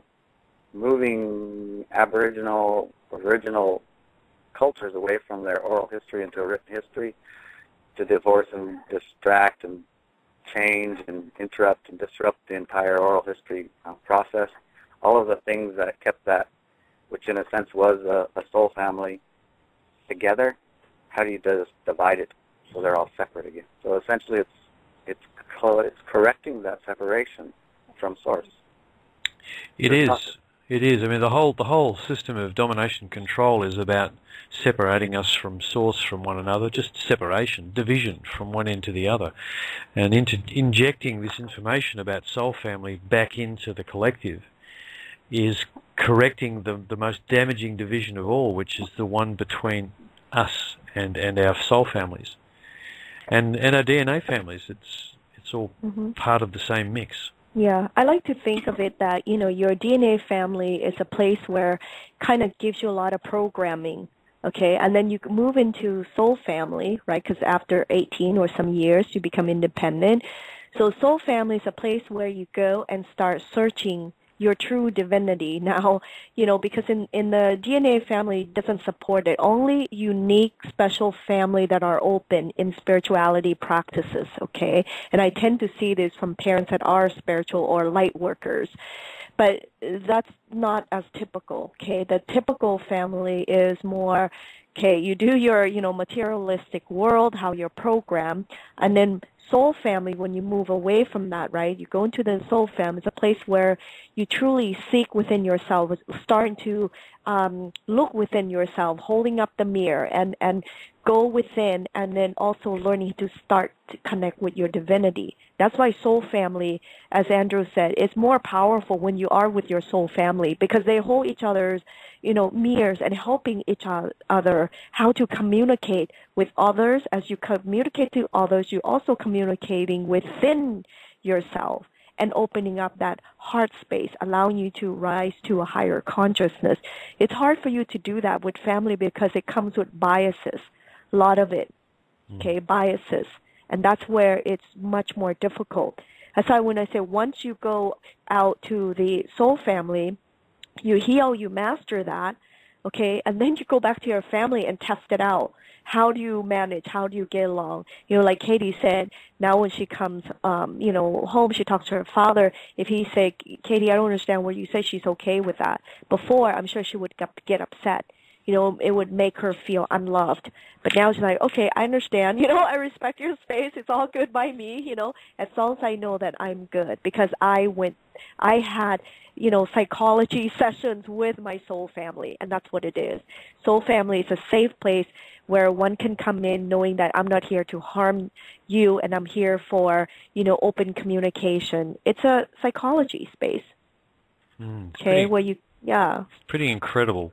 moving Aboriginal, original cultures away from their oral history into a written history, to divorce and distract and change and interrupt and disrupt the entire oral history process. All of the things that kept that, which in a sense was a soul family, together, how do you just divide it so they're all separate again? So essentially it's correcting that separation from source. It is. It is. I mean, the whole system of domination control is about separating us from source from one another, just separation, division from one end to the other, and injecting this information about soul family back into the collective is correcting the most damaging division of all, which is the one between us and our soul families, and our DNA families. It's all part of the same mix. Yeah, I like to think of it that, you know, your DNA family is a place where kind of gives you a lot of programming, okay? And then you move into soul family, right? Because after 18 or some years, you become independent. So soul family is a place where you go and start searching your true divinity. Now, you know, because in the DNA family doesn't support it. Only unique, special family that are open in spirituality practices, okay? And I tend to see this from parents that are spiritual or light workers. But that's not as typical, okay? The typical family is more, okay, you do your, you know, materialistic world, how you're programmed, and then soul family, when you move away from that, right, you go into the soul family. It's a place where you truly seek within yourself, starting to look within yourself, holding up the mirror, and go within, and then also learning to start to connect with your divinity. That's why soul family, as Andrew said, is more powerful when you are with your soul family, because they hold each other's, you know, mirrors and helping each other how to communicate with others. As you communicate to others, you're also communicating within yourself and opening up that heart space, allowing you to rise to a higher consciousness. It's hard for you to do that with family because it comes with biases, a lot of it, okay, biases. And that's where it's much more difficult. That's why when I say once you go out to the soul family, you heal, you master that, okay, and then you go back to your family and test it out. How do you manage? How do you get along? You know, like Katie said, now when she comes, you know, home, she talks to her father. If he say, Katie, I don't understand what you say, she's okay with that. Before, I'm sure she would get upset. You know, it would make her feel unloved. But now she's like, okay, I understand. You know, I respect your space. It's all good by me, you know, as long as I know that I'm good. Because I had, you know, psychology sessions with my soul family, and that's what it is. Soul family is a safe place where one can come in knowing that I'm not here to harm you, and I'm here for, you know, open communication. It's a psychology space. Okay, where you, yeah. Pretty incredible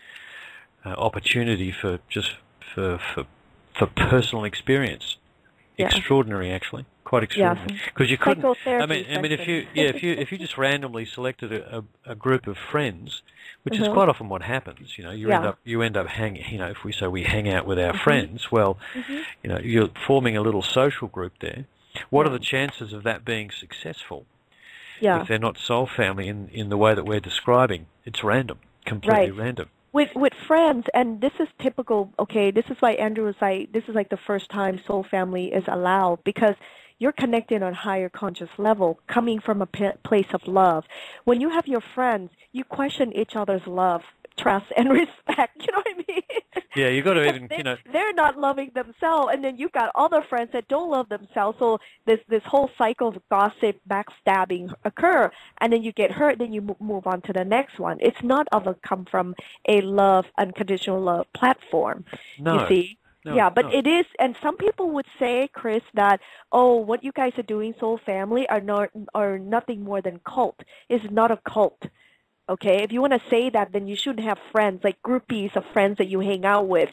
opportunity for personal experience. extraordinary, actually, quite extraordinary. Because you couldn't. I mean, if you just randomly selected a group of friends, which is quite often what happens. You end up hanging. If we say we hang out with our friends, well, you're forming a little social group there. What are the chances of that being successful? Yeah. If they're not soul family in the way that we're describing, it's random, completely random. With friends, and this is typical, okay, this is why Andrew was like, this is like the first time soul family is allowed, because you're connected on a higher conscious level, coming from a place of love. When you have your friends, you question each other's love, trust, and respect. You know what I mean? Yeah, you got to even, they're not loving themselves, and then you've got other friends that don't love themselves. So this whole cycle of gossip, backstabbing occur, and then you get hurt. Then you move on to the next one. It's not come from a love, unconditional love platform. No. You see. No, yeah, but it is, and some people would say, Chris, that what you guys are doing, soul family, are nothing more than cult. It's not a cult. Okay, if you want to say that, then you shouldn't have friends, like groupies of friends that you hang out with,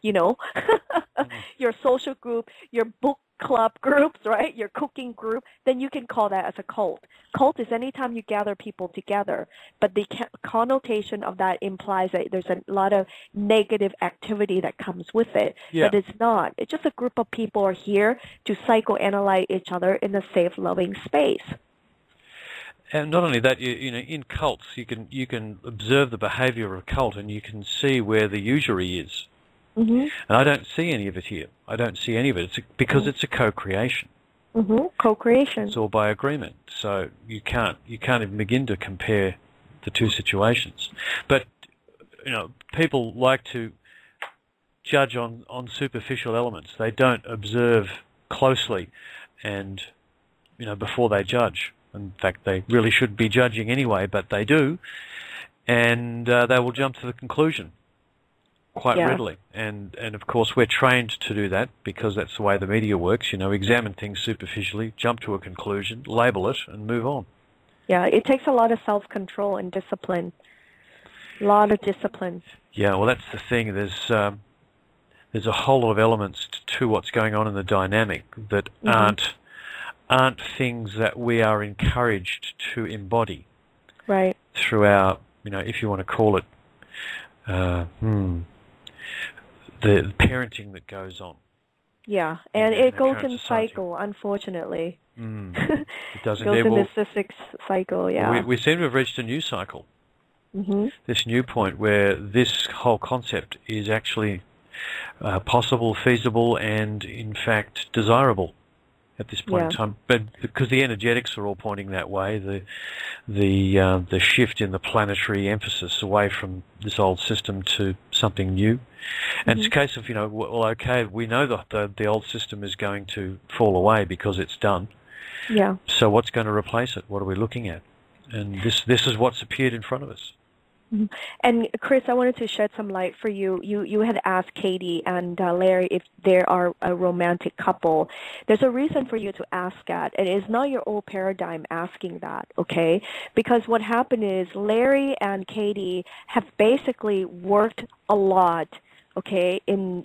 your social group, your book club groups, right? Your cooking group, then you can call that as a cult. Cult is anytime you gather people together, but the connotation of that implies that there's a lot of negative activity that comes with it. Yeah. But it's not. It's just a group of people are here to psychoanalyze each other in a safe, loving space. And not only that, in cults, you can observe the behaviour of a cult, and you can see where the usury is. Mm-hmm. And I don't see any of it here. I don't see any of it. It's because it's a co-creation. Mm-hmm. Co-creation. It's all by agreement. So you can't even begin to compare the two situations. But people like to judge on superficial elements. They don't observe closely, and before they judge. In fact, they really should be judging anyway, but they do, and they will jump to the conclusion quite readily. And of course, we're trained to do that because that's the way the media works. Examine things superficially, jump to a conclusion, label it, and move on. Yeah, it takes a lot of self-control and discipline. A lot of discipline. Yeah, well, that's the thing. There's a whole lot of elements to what's going on in the dynamic that aren't things that we are encouraged to embody. Right. Through our, if you want to call it, the parenting that goes on. Yeah, and it goes in cycle, unfortunately. It does indeed. It goes in this cystic cycle, yeah. We seem to have reached a new cycle. Mm-hmm. This new point where this whole concept is actually possible, feasible, and in fact desirable at this point in time. But because the energetics are all pointing that way, the shift in the planetary emphasis away from this old system to something new. And it's a case of, well, okay, we know the old system is going to fall away because it's done. Yeah. So what's going to replace it? What are we looking at? And this is what's appeared in front of us. Mm-hmm. And Chris, I wanted to shed some light for you. You had asked Katie and Larry if they are a romantic couple. There's a reason for you to ask that, and it's not your old paradigm asking that, okay? Because what happened is Larry and Katie have basically worked a lot, okay,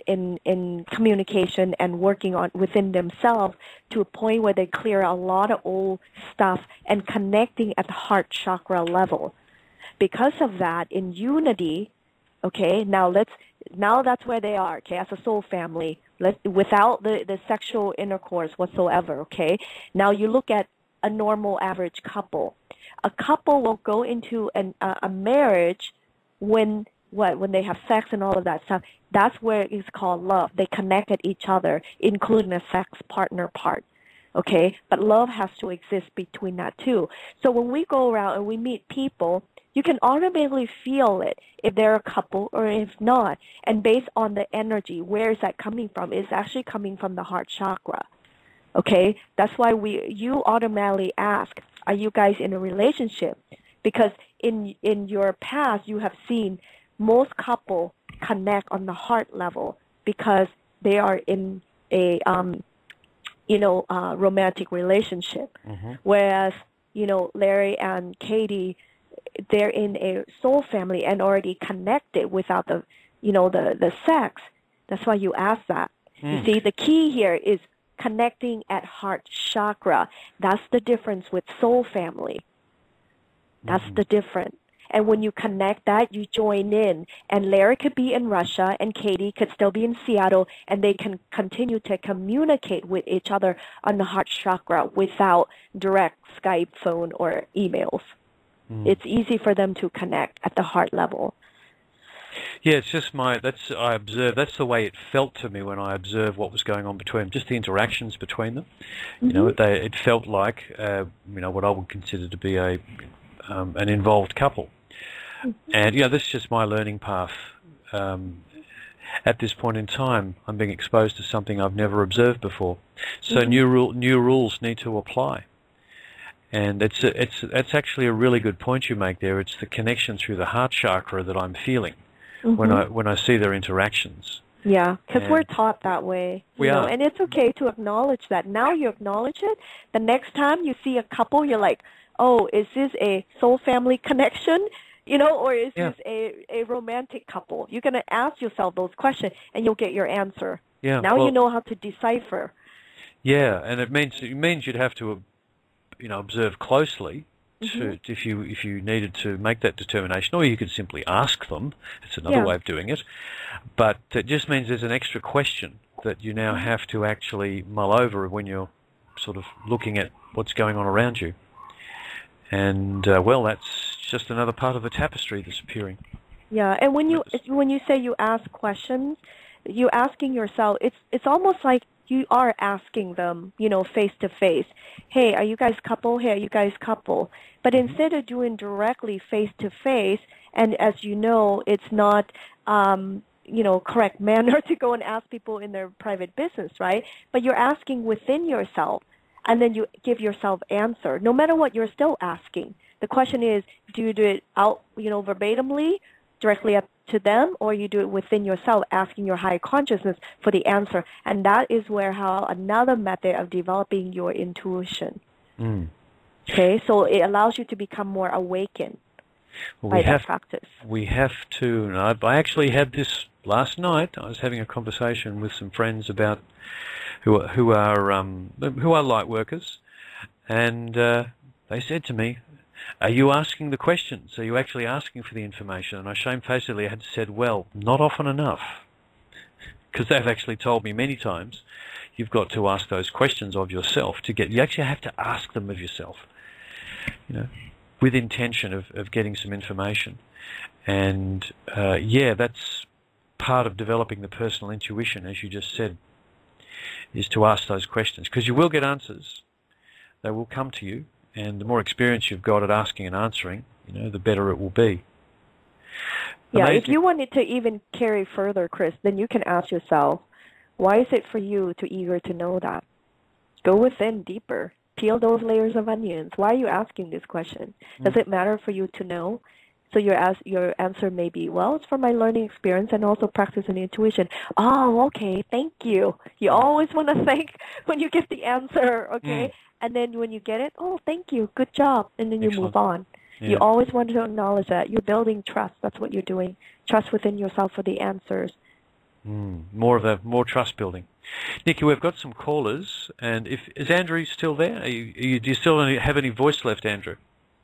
in communication and working on within themselves to a point where they clear a lot of old stuff and connecting at the heart chakra level. Because of that, in unity, okay, now that's where they are, okay, as a soul family, without the sexual intercourse whatsoever, okay. Now you look at a normal average couple. A couple will go into a marriage when they have sex and all of that stuff. That's where it's called love. They connect at each other, including the sex partner part. Okay, but love has to exist between that too. So when we go around and we meet people, you can automatically feel it if they're a couple or if not. And based on the energy, where is that coming from? It's actually coming from the heart chakra. Okay? That's why you automatically ask, are you guys in a relationship? Because in your past, you have seen most couples connect on the heart level because they are in a romantic relationship. Mm-hmm. Whereas, Larry and Katie, they're in a soul family and already connected without the sex. That's why you ask that. You see, the key here is connecting at heart chakra. That's the difference with soul family. That's the difference. And when you connect that, you join in. And Larry could be in Russia, and Katie could still be in Seattle, and they can continue to communicate with each other on the heart chakra without direct Skype, phone, or emails. It's easy for them to connect at the heart level. Yeah, it's just I observed, that's the way it felt to me when I observed what was going on between them, just the interactions between them. You know, it felt like, what I would consider to be an involved couple. And, this is just my learning path. At this point in time, I'm being exposed to something I've never observed before. So new rules need to apply. And it's actually a really good point you make there. It's the connection through the heart chakra that I'm feeling when I see their interactions. Yeah, because we're taught that way. We are. And it's okay to acknowledge that. Now you acknowledge it. The next time you see a couple, you're like, oh, is this a soul family connection? Or is this a romantic couple? You're going to ask yourself those questions, and you'll get your answer. Yeah. Now you know how to decipher. Yeah, and it means you'd have to, observe closely to, if you needed to make that determination, or you could simply ask them. It's another way of doing it. But it just means there's an extra question that you now have to actually mull over when you're sort of looking at what's going on around you. And that's just another part of the tapestry that's appearing. Yeah, and when you say you ask questions, you're asking yourself. It's almost like you are asking them, face to face. Hey, are you guys couple? Hey, are you guys couple? But instead of doing directly face to face, and as you know, it's not correct manner to go and ask people in their private business, right? But you're asking within yourself. And then you give yourself answer. No matter what, you're still asking. The question is, do you do it out, verbatimly, directly up to them, or you do it within yourself, asking your higher consciousness for the answer? And that is another method of developing your intuition. Okay, so it allows you to become more awakened by that practice. We have to. And I actually had this last night. I was having a conversation with some friends about who are light workers, and they said to me, "Are you asking the questions? Are you actually asking for the information?" And I shamefacedly had said, "Well, not often enough," because they've actually told me many times, you've got to ask those questions of yourself you actually have to ask them of yourself, with intention of getting some information. And that's part of developing the personal intuition, as you just said, is to ask those questions, because you will get answers. They will come to you, and the more experience you've got at asking and answering, the better it will be. Yeah, if you wanted to even carry further, Chris, then you can ask yourself, why is it for you to eager to know that? Go within deeper. Peel those layers of onions. Why are you asking this question? Does it matter for you to know? So your answer may be, well, it's for my learning experience and also practice and intuition. Oh, okay, thank you. You always want to thank when you get the answer, okay? And then when you get it, oh, thank you, good job, and then you move on. Yeah. You always want to acknowledge that. You're building trust. That's what you're doing. Trust within yourself for the answers. More trust building. Nikki, we've got some callers, and is Andrew still there? Do you still have any voice left, Andrew?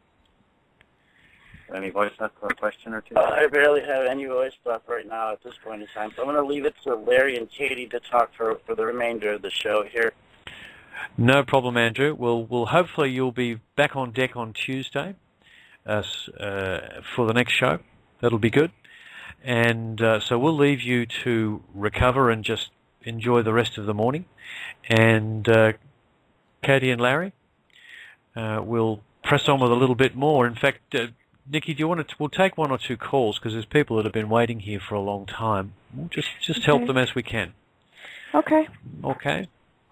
Any voice left for a question or two? I barely have any voice left right now at this point in time, so I'm going to leave it to Larry and Katie to talk for the remainder of the show here. No problem, Andrew. Well, hopefully you'll be back on deck on Tuesday for the next show. That'll be good. And so we'll leave you to recover and just enjoy the rest of the morning. And Katie and Larry will press on with a little bit more. In fact, Nikki, do you want to? We'll take one or two calls because there's people that have been waiting here for a long time. We'll just help them as we can. Okay. Okay.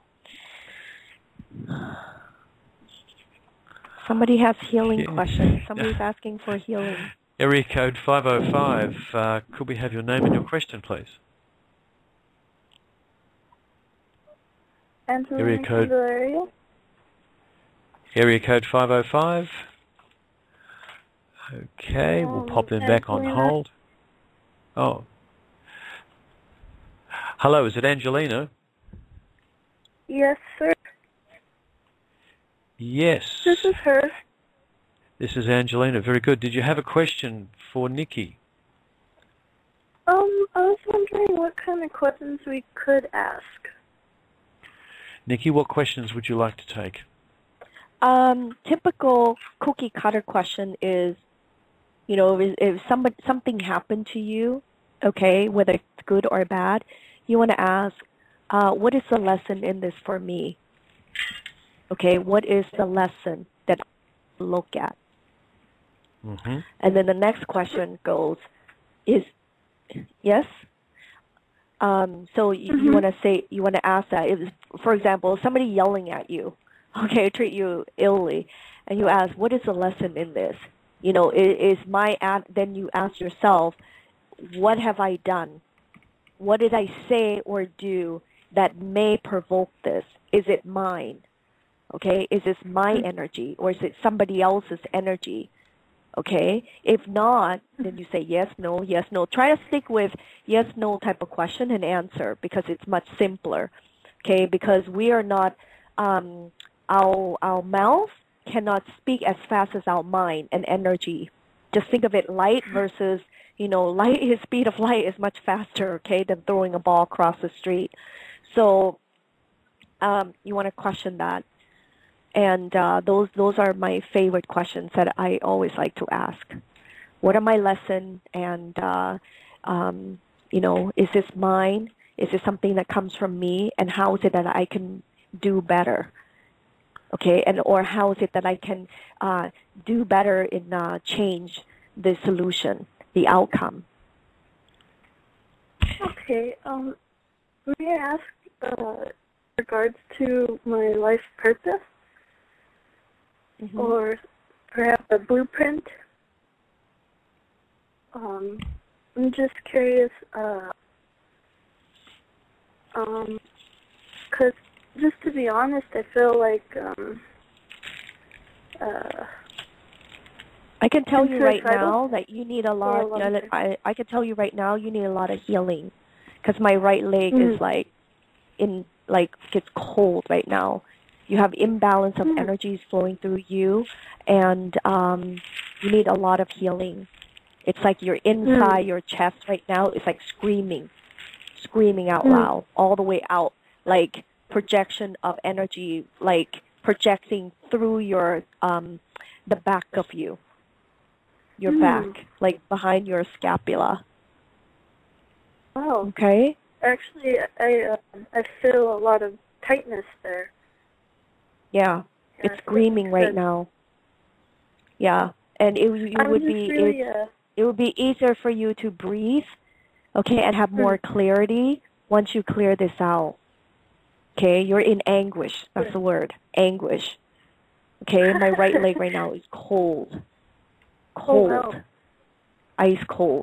Somebody has healing questions. Somebody's asking for healing. Area code 505. Could we have your name and your question, please? Area code 505. Okay, we'll pop them back on hold. Oh. Hello, is it Angelina? Yes, sir. Yes. This is her. This is Angelina. Very good. Did you have a question for Nikki? I was wondering what kind of questions we could ask. Nikki, what questions would you like to take? Typical cookie cutter question is, you know, if something happened to you, okay, whether it's good or bad, you want to ask, what is the lesson in this for me? Okay, what is the lesson that I look at? Mm-hmm. And then the next question goes, is, yes? So you want to say, you want to ask that. If, for example, somebody yelling at you, okay, treat you illy, and you ask, what is the lesson in this? You know, then you ask yourself, what have I done? What did I say or do that may provoke this? Is it mine? Okay, is this my energy or is it somebody else's energy? Okay, if not, then you say yes, no, yes, no. Try to stick with yes, no type of question and answer because it's much simpler. Okay, because we are not, our mouth cannot speak as fast as our mind and energy. Just think of it light versus, you know, light, his speed of light is much faster, okay, than throwing a ball across the street. So you want to question that. And those are my favorite questions that I always like to ask. What are my lessons? And, you know, is this mine? Is this something that comes from me? And how is it that I can do better? Okay, and or how is it that I can do better in change the solution, the outcome? Okay. May I ask regards to my life purpose? Mm-hmm. Or perhaps a blueprint? I'm just curious, because just to be honest, I feel like I can tell you right now that you need a lot. I can tell you right now you need a lot of healing, because my right leg is like gets cold right now. You have imbalance of energies flowing through you, and you need a lot of healing. It's like you're inside your chest right now. It's like screaming out loud, all the way out, like projection of energy, like projecting through your the back of you, your back, like behind your scapula. Oh. Okay. Actually, I feel a lot of tightness there. Yeah, it's screaming right now. Yeah, and it would be easier for you to breathe, okay, and have more clarity once you clear this out. Okay, you're in anguish. That's the word, anguish. Okay, my right leg right now is cold, ice cold.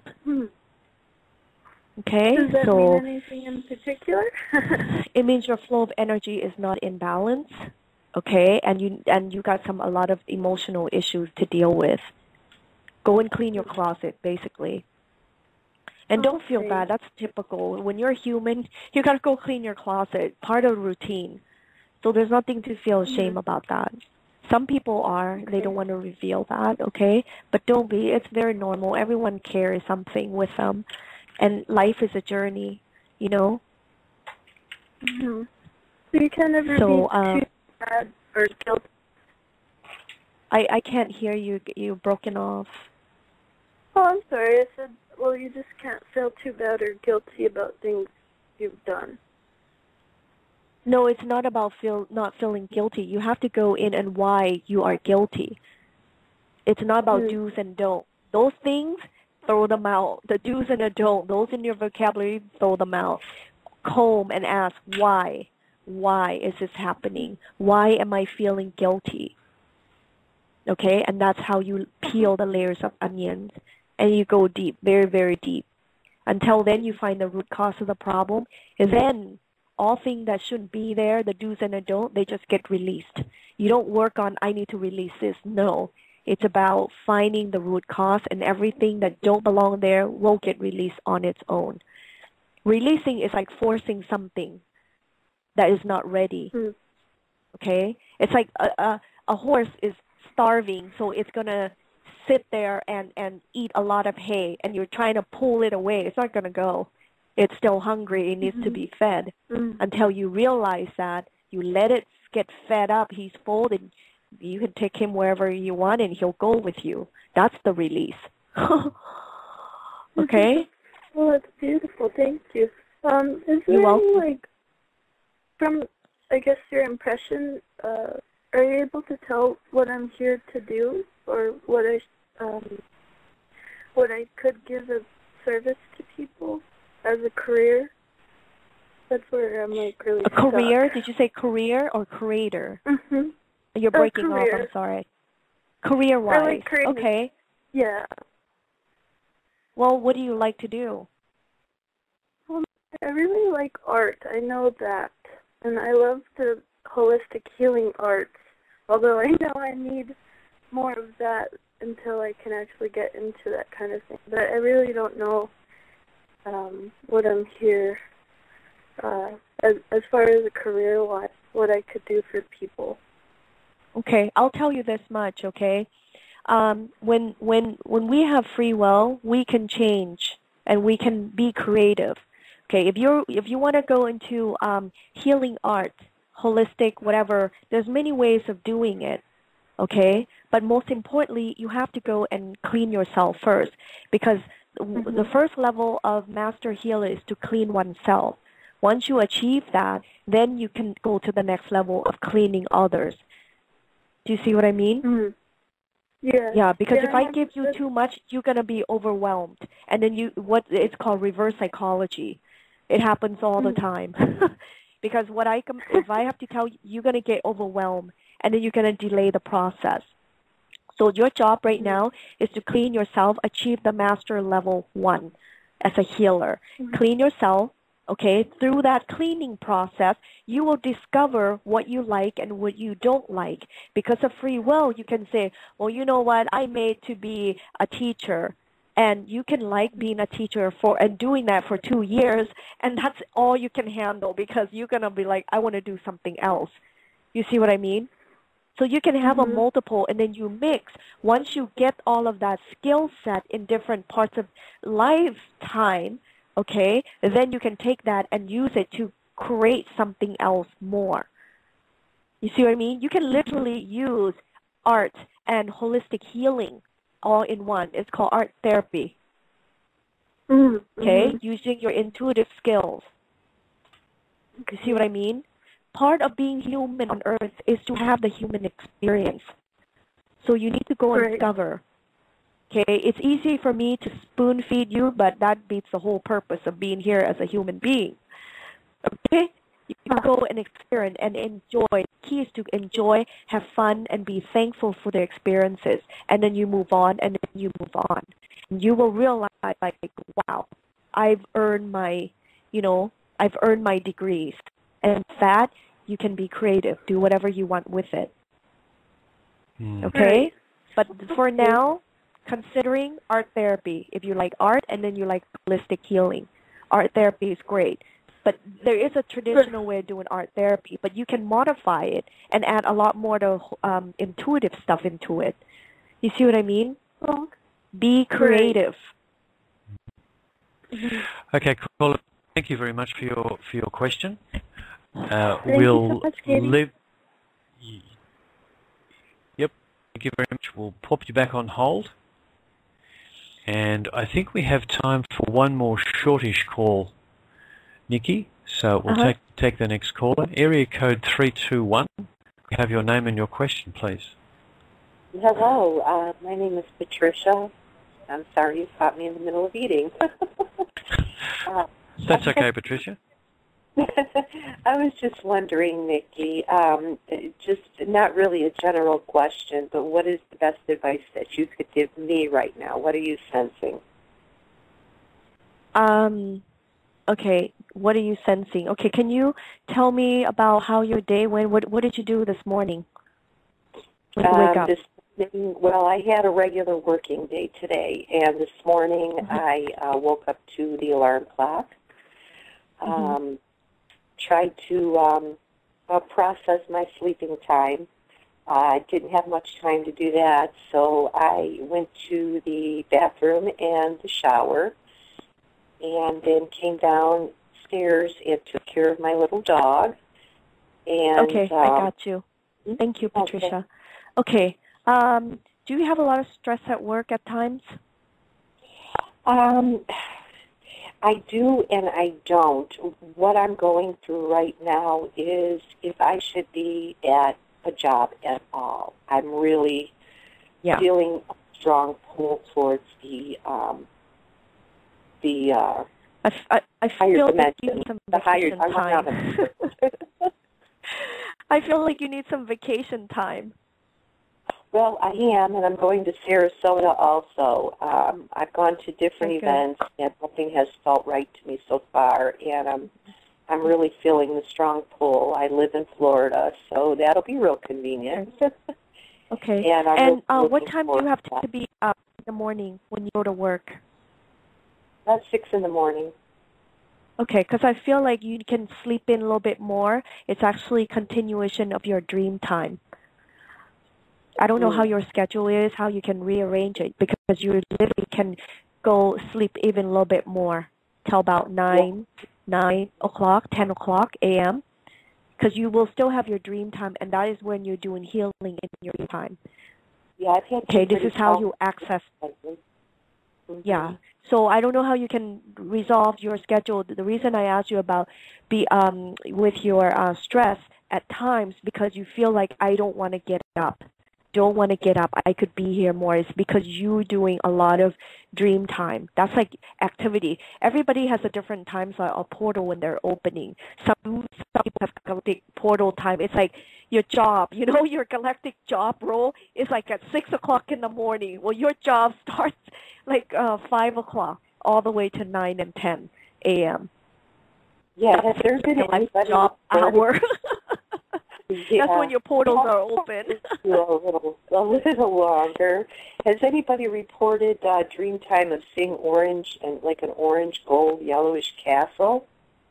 Okay, does that mean anything in particular? It means your flow of energy is not in balance. Okay, and you got a lot of emotional issues to deal with. Go and clean your closet, basically. And don't feel bad. That's typical. When you're human, you got to go clean your closet. Part of the routine. So there's nothing to feel ashamed about that. Some people are. They don't want to reveal that, okay? But don't be. It's very normal. Everyone carries something with them. And life is a journey, you know? Mm-hmm. So you can never be too bad or guilty. I can't hear you. You're broken off. Oh, I'm sorry. I said, well, you just can't feel too bad or guilty about things you've done. No, it's not about not feeling guilty. You have to go in and why you are guilty. It's not about do's and don'ts. Those things, throw them out. The do's and the don'ts, those in your vocabulary, throw them out. Comb and ask why. Why is this happening? Why am I feeling guilty? Okay, and that's how you peel the layers of onions. And you go deep, very, very deep. Until then, you find the root cause of the problem. And then all things that shouldn't be there, the do's and the don'ts, they just get released. You don't work on, I need to release this. No, it's about finding the root cause, and everything that don't belong there will get released on its own. Releasing is like forcing something. that is not ready. Okay? It's like a horse is starving, so it's going to sit there and eat a lot of hay, and you're trying to pull it away. It's not going to go. It's still hungry. It needs to be fed. Until you realize that, you let it get fed up. He's full, and you can take him wherever you want, and he'll go with you. That's the release. Okay? Well, that's beautiful. Thank you. Is You're there welcome. any, like, from, I guess, your impression, are you able to tell what I'm here to do, or what I could give as service to people as a career? That's where I'm, like, really A career? stuck. Did you say career or creator? Mm-hmm. You're breaking off. Career. I'm sorry. Career-wise. I like creating. Okay. Yeah. Well, what do you like to do? I really like art. I know that. And I love the holistic healing arts, although I know I need more of that until I can actually get into that kind of thing. But I really don't know what I'm here, as far as a career-wise, what I could do for people. Okay, I'll tell you this much, okay? When we have free will, we can change and we can be creative. Okay, if you want to go into healing art, holistic, whatever, there's many ways of doing it. Okay, but most importantly, you have to go and clean yourself first, because the first level of master healer is to clean oneself. Once you achieve that, then you can go to the next level of cleaning others. Do you see what I mean? Yeah. Yeah, because if I give you too much, you're gonna be overwhelmed, and then it's called reverse psychology. It happens all the time. Because if I have to tell you, you're gonna get overwhelmed, and then you're gonna delay the process. So your job right now is to clean yourself, achieve the master level 1 as a healer. Clean yourself. Okay, through that cleaning process, you will discover what you like and what you don't like. Because of free will, you can say, well, you know what, I'm made to be a teacher. And you can like being a teacher and doing that for 2 years, and that's all you can handle, because you're going to be like, I want to do something else. You see what I mean? So you can have a multiple, and then you mix. Once you get all of that skill set in different parts of lifetime, okay, then you can take that and use it to create something else more. You see what I mean? You can literally use art and holistic healing all in one. It's called art therapy. Okay, using your intuitive skills. You see what I mean? Part of being human on earth is to have the human experience. So you need to go and discover. Okay, it's easy for me to spoon feed you, but that beats the whole purpose of being here as a human being. Okay? You can go and experience and enjoy. The key is to enjoy, have fun, and be thankful for the experiences. And then you move on, and then you move on. And you will realize, like, wow, I've earned my degrees. And that, you can be creative. Do whatever you want with it. Okay? But for now, considering art therapy, if you like art and then you like holistic healing, art therapy is great. But there is a traditional way of doing art therapy, but you can modify it and add a lot more to intuitive stuff into it. You see what I mean? Be creative. Okay, cool. Thank you very much for your question. Thank you so much, Katie. Yep. Thank you very much. We'll pop you back on hold. And I think we have time for one more shortish call, Nikki. So we'll take the next caller. Area code 321. Have your name and your question, please. Hello. My name is Patricia. I'm sorry you caught me in the middle of eating. That's okay, Patricia. I was just wondering, Nikki, just not really a general question, but what is the best advice that you could give me right now? What are you sensing? Okay, what are you sensing? Okay, can you tell me about how your day went? What did you do this morning when you wake up? Well, I had a regular working day today, and this morning I woke up to the alarm clock. tried to process my sleeping time. I didn't have much time to do that, so I went to the bathroom and the shower, and then came downstairs and took care of my little dog. And, okay, I got you. Thank you, Patricia. Okay. Do you have a lot of stress at work at times? I do and I don't. What I'm going through right now is if I should be at a job at all. I'm really feeling a strong pull towards the I feel like you need some vacation time. I feel like you need some vacation time. Well, I am, and I'm going to Sarasota also. I've gone to different events, and nothing has felt right to me so far, and I'm really feeling the strong pull. I live in Florida, so that'll be real convenient. Okay. And what time do you have to be up in the morning when you go to work? About 6 in the morning. Okay, because I feel like you can sleep in a little bit more. It's actually continuation of your dream time. I don't know how your schedule is, how you can rearrange it, because you literally can go sleep even a little bit more till about 9 o'clock, 10 o'clock a.m., because you will still have your dream time, and that is when you're doing healing in your time. Yeah, I've had this is how you access. Yeah. So I don't know how you can resolve your schedule. The reason I asked you about with your stress at times, because you feel like I don't want to get up. I could be here more. It's because you're doing a lot of dream time. That's like activity. Everybody has a different time slot or portal when they're opening. Some people have galactic portal time. It's like your job, your galactic job role is like at 6 o'clock in the morning. Well, your job starts like 5 o'clock all the way to 9 and 10 a.m. Yeah, has there been anybody job hour? Yeah. That's when your portals are open. a little longer. Has anybody reported dream time of seeing orange and like an orange, gold, yellowish castle?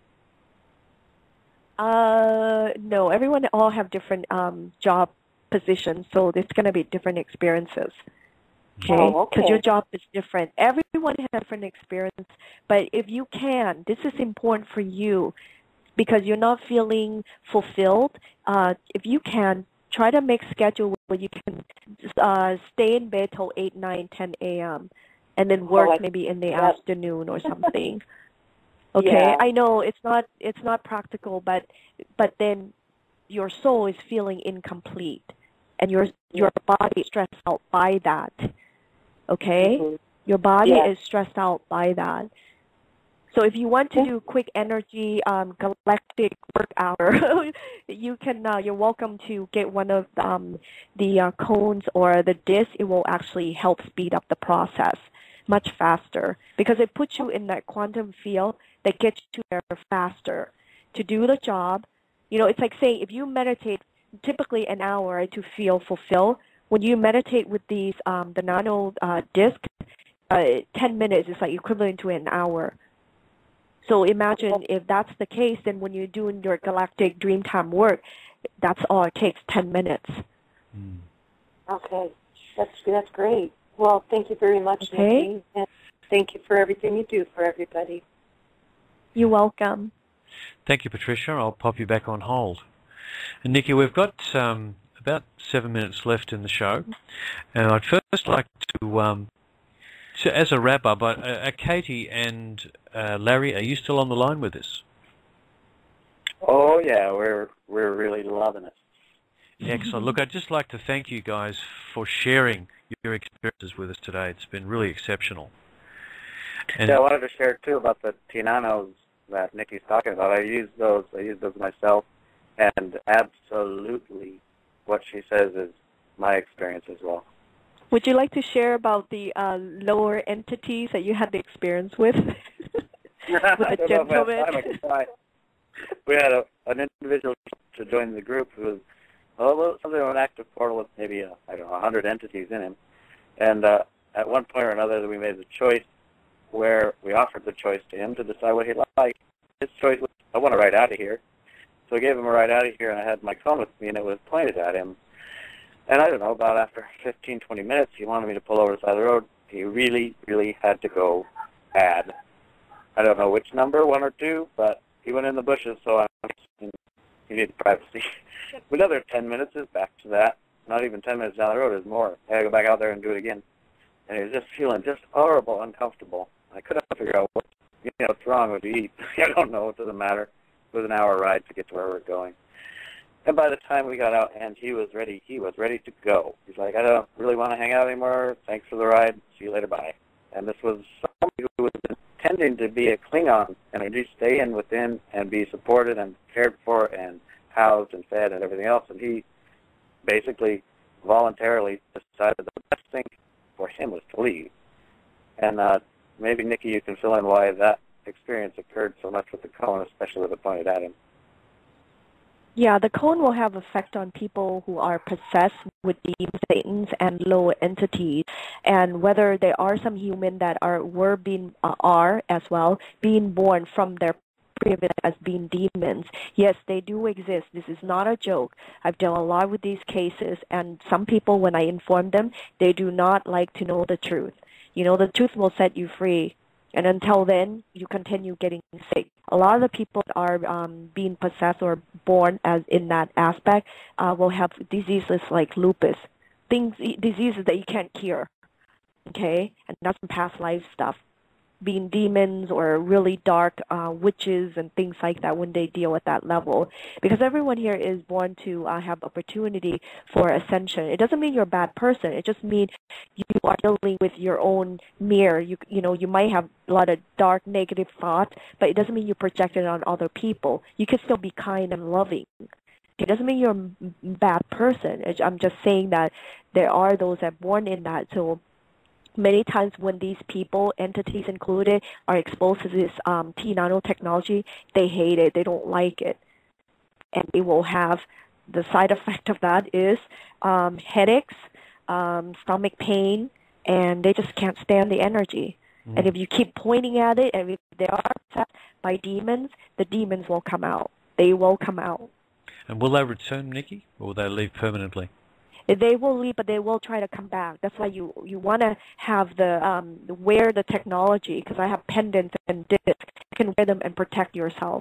No. Everyone all have different job positions, so there's going to be different experiences. Okay? Because your job is different. Everyone has different experience, but if you can, this is important for you, because you're not feeling fulfilled. If you can, try to make schedule where you can stay in bed till 8, 9, 10 a.m. and then work maybe in the afternoon or something. Okay, yeah. I know it's not practical, but then your soul is feeling incomplete, and your body is stressed out by that. Okay, your body is stressed out by that. So if you want to do quick energy galactic work hour, you can. You're welcome to get one of the cones or the disc. It will actually help speed up the process much faster, because it puts you in that quantum field that gets you there faster to do the job. It's like saying if you meditate typically an hour to feel fulfilled. When you meditate with these the nano disc, 10 minutes is like equivalent to an hour. So imagine if that's the case, then when you're doing your galactic dreamtime work, that's all it takes, 10 minutes. Okay, that's great. Well, thank you very much, Nikki, and thank you for everything you do for everybody. You're welcome. Thank you, Patricia. I'll pop you back on hold. And Nikki, we've got about 7 minutes left in the show, and I'd first like to, so as a wrap-up, Katie and Larry, are you still on the line with us? Oh yeah, we're really loving it. Excellent. Look, I'd just like to thank you guys for sharing your experiences with us today. It's been really exceptional. And I wanted to share too about the Tinanos that Nikki's talking about. I use those myself, and absolutely what she says is my experience as well. Would you like to share about the lower entities that you had the experience with? With the gentleman? We had an individual to join the group who was something of an active portal with maybe 100 entities in him, and at one point or another we made the choice where we offered the choice to him to decide what he liked. His choice was, I want to ride out of here. So I gave him a ride out of here, and I had my phone with me, and it was pointed at him. And I don't know, about after 15, 20 minutes, he wanted me to pull over to the side of the road. He really, really had to go bad. I don't know which number, 1 or 2, but he went in the bushes, so I'm thinking he needed privacy. Another 10 minutes is back to that. Not even 10 minutes down the road is more. I had to go back out there and do it again. And he was just feeling just horrible, uncomfortable. I couldn't figure out what's wrong with you. I don't know. It doesn't matter. It was an hour ride to get to where we're going. And by the time we got out, and he was ready to go. He's like, I don't really want to hang out anymore. Thanks for the ride. See you later. Bye. And this was somebody who was intending to be a Klingon and just stay in within and be supported and cared for and housed and fed and everything else. And he basically voluntarily decided the best thing for him was to leave. And maybe, Nikki, you can fill in why that experience occurred so much with the cone, especially with it pointed at him. Yeah, the cone will have effect on people who are possessed with demons, satans, and lower entities, and whether there are some human that are as well being born from their previous as being demons. Yes, they do exist. This is not a joke. I've done a lot with these cases, and some people, when I inform them, they do not like to know the truth. The truth will set you free. And until then, you continue getting sick. A lot of the people that are being possessed or born as in that aspect will have diseases like lupus, diseases that you can't cure, okay? And that's some past life stuff, being demons or really dark witches and things like that when they deal at that level. Because everyone here is born to have opportunity for ascension. It doesn't mean you're a bad person. It just means you are dealing with your own mirror. You might have a lot of dark, negative thoughts, but it doesn't mean you project it on other people. You can still be kind and loving. It doesn't mean you're a bad person. I'm just saying that there are those that are born in that. So many times when these people, entities included, are exposed to this T nanotechnology, they hate it. They don't like it. And they will have the side effect of that is headaches, stomach pain, and they just can't stand the energy. And if you keep pointing at it, and if they are upset by demons, the demons will come out. They will come out. And will they return, Nikki, or will they leave permanently? They will leave, but they will try to come back. That's why you want to have wear the technology, because I have pendants and discs. You can wear them and protect yourself.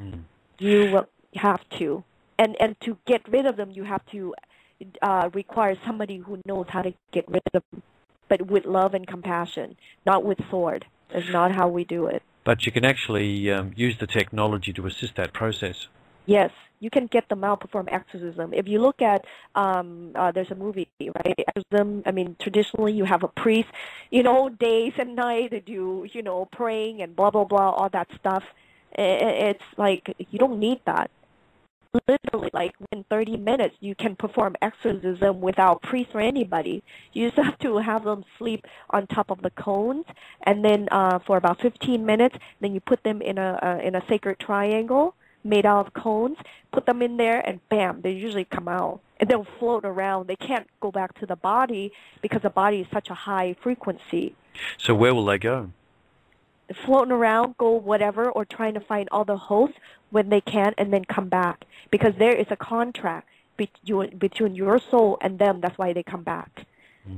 You will have to. And to get rid of them, you have to require somebody who knows how to get rid of them, but with love and compassion, not with sword. That's not how we do it. But you can actually use the technology to assist that process. Yes, you can get them out, perform exorcism. If you look at, there's a movie, right? Exorcism. I mean, traditionally you have a priest, days and nights they do, praying and blah, blah, blah, all that stuff. It's like, you don't need that. Literally, like in 30 minutes, you can perform exorcism without priest or anybody. You just have to have them sleep on top of the cones, and then for about 15 minutes, then you put them in a sacred triangle made out of cones, put them in there, and bam, they usually come out. And they'll float around. They can't go back to the body because the body is such a high frequency. So where will they go? Floating around, go whatever, or trying to find other hosts when they can, and then come back. Because there is a contract between your soul and them. That's why they come back.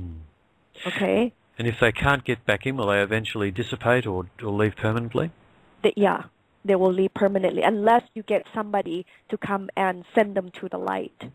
Okay? And if they can't get back in, will they eventually dissipate or leave permanently? Yeah. They will leave permanently unless you get somebody to come and send them to the light.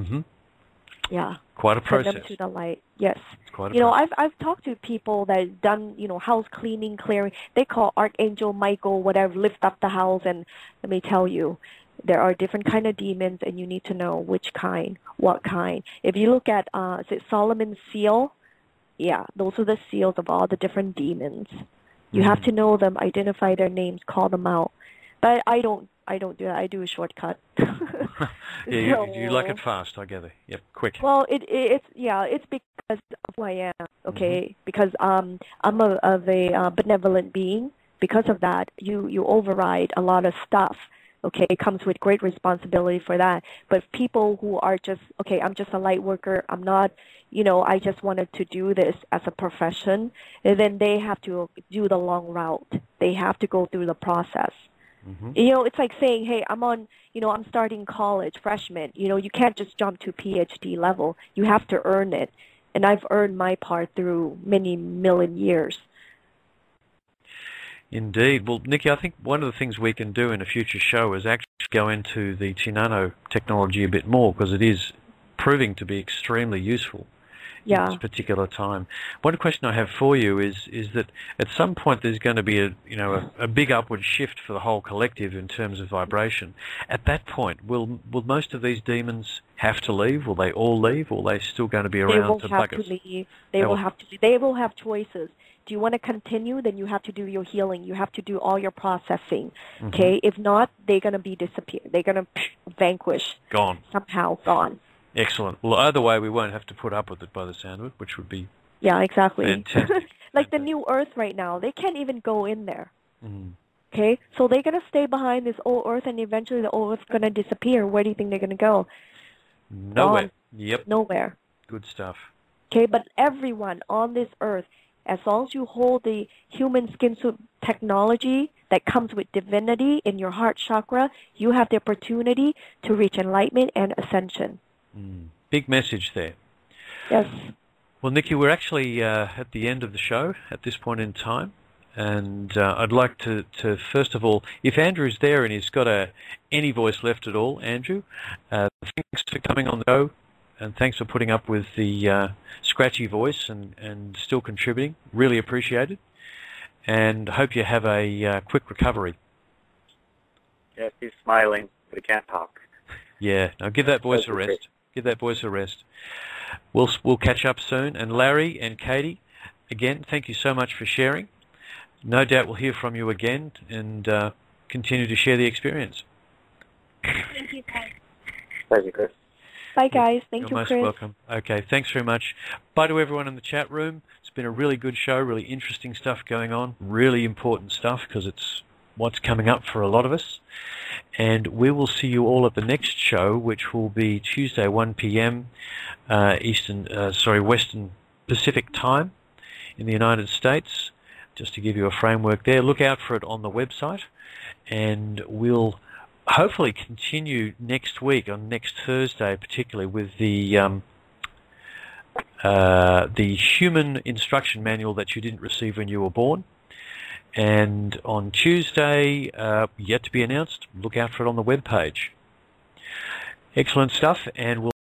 Yeah. Quite a process. Send them to the light. Yes. It's quite a process. I've talked to people that done house cleaning, clearing. They call Archangel Michael, whatever, lift up the house. And let me tell you, there are different kind of demons, and you need to know which kind, what kind. If you look at is it Solomon's seal? Yeah, those are the seals of all the different demons. You have to know them, identify their names, call them out. But I don't do that. I do a shortcut. Yeah, you like it fast, I gather. Yep, quick. Well, it's because of who I am, okay? Because I'm a benevolent being. Because of that, you override a lot of stuff. Okay, it comes with great responsibility for that. But people who are just, okay, I'm just a light worker, I'm not, I just wanted to do this as a profession, and then they have to do the long route. They have to go through the process. Mm-hmm. You know, it's like saying, hey, I'm starting college, freshman. You know, you can't just jump to PhD level. You have to earn it. And I've earned my part through many million years. Indeed. Well, Nikki, I think one of the things we can do in a future show is actually go into the T-Nano technology a bit more, because it is proving to be extremely useful at this particular time. One question I have for you is that at some point there's going to be a big upward shift for the whole collective in terms of vibration. At that point, will most of these demons have to leave? Will they all leave? Or are they still going to be around to bug us? They will have to leave. They will have to leave. They will have choices. Do you want to continue? Then you have to do your healing. You have to do all your processing. Mm-hmm. Okay? If not, they're going to be disappear. They're going to vanquish. Gone. Somehow gone. Excellent. Well, either way, we won't have to put up with it by the sound of it, which would be exactly. Fantastic. Like the new Earth right now, they can't even go in there. Mm. Okay? So they're going to stay behind this old Earth, and eventually the old Earth's going to disappear. Where do you think they're going to go? Nowhere. Yep. Nowhere. Good stuff. Okay, but everyone on this Earth, as long as you hold the human skin suit technology that comes with divinity in your heart chakra, you have the opportunity to reach enlightenment and ascension. Big message there. Yes. Well, Nikki, we're actually at the end of the show at this point in time, and I'd like to first of all, if Andrew's there and he's got any voice left at all, Andrew, thanks for coming on the show, and thanks for putting up with the scratchy voice and still contributing. Really appreciate it, and hope you have a quick recovery. Yes, he's smiling, but he can't talk. Yeah, now give that voice a rest. Give that voice a rest. We'll catch up soon. And Larry and Katie, again, thank you so much for sharing. No doubt we'll hear from you again and continue to share the experience. Thank you, Chris. Thank you, Chris. Bye, guys. Thank You're you, most Chris. welcome. Okay, thanks very much. Bye to everyone in the chat room. It's been a really good show, really interesting stuff going on, really important stuff because it's what's coming up for a lot of us. And we will see you all at the next show, which will be Tuesday, 1 p.m. Western Pacific time in the United States. Just to give you a framework there, look out for it on the website, and we'll hopefully continue next week, on next Thursday particularly, with the human instruction manual that you didn't receive when you were born. And on Tuesday, yet to be announced, look out for it on the webpage. Excellent stuff, and we'll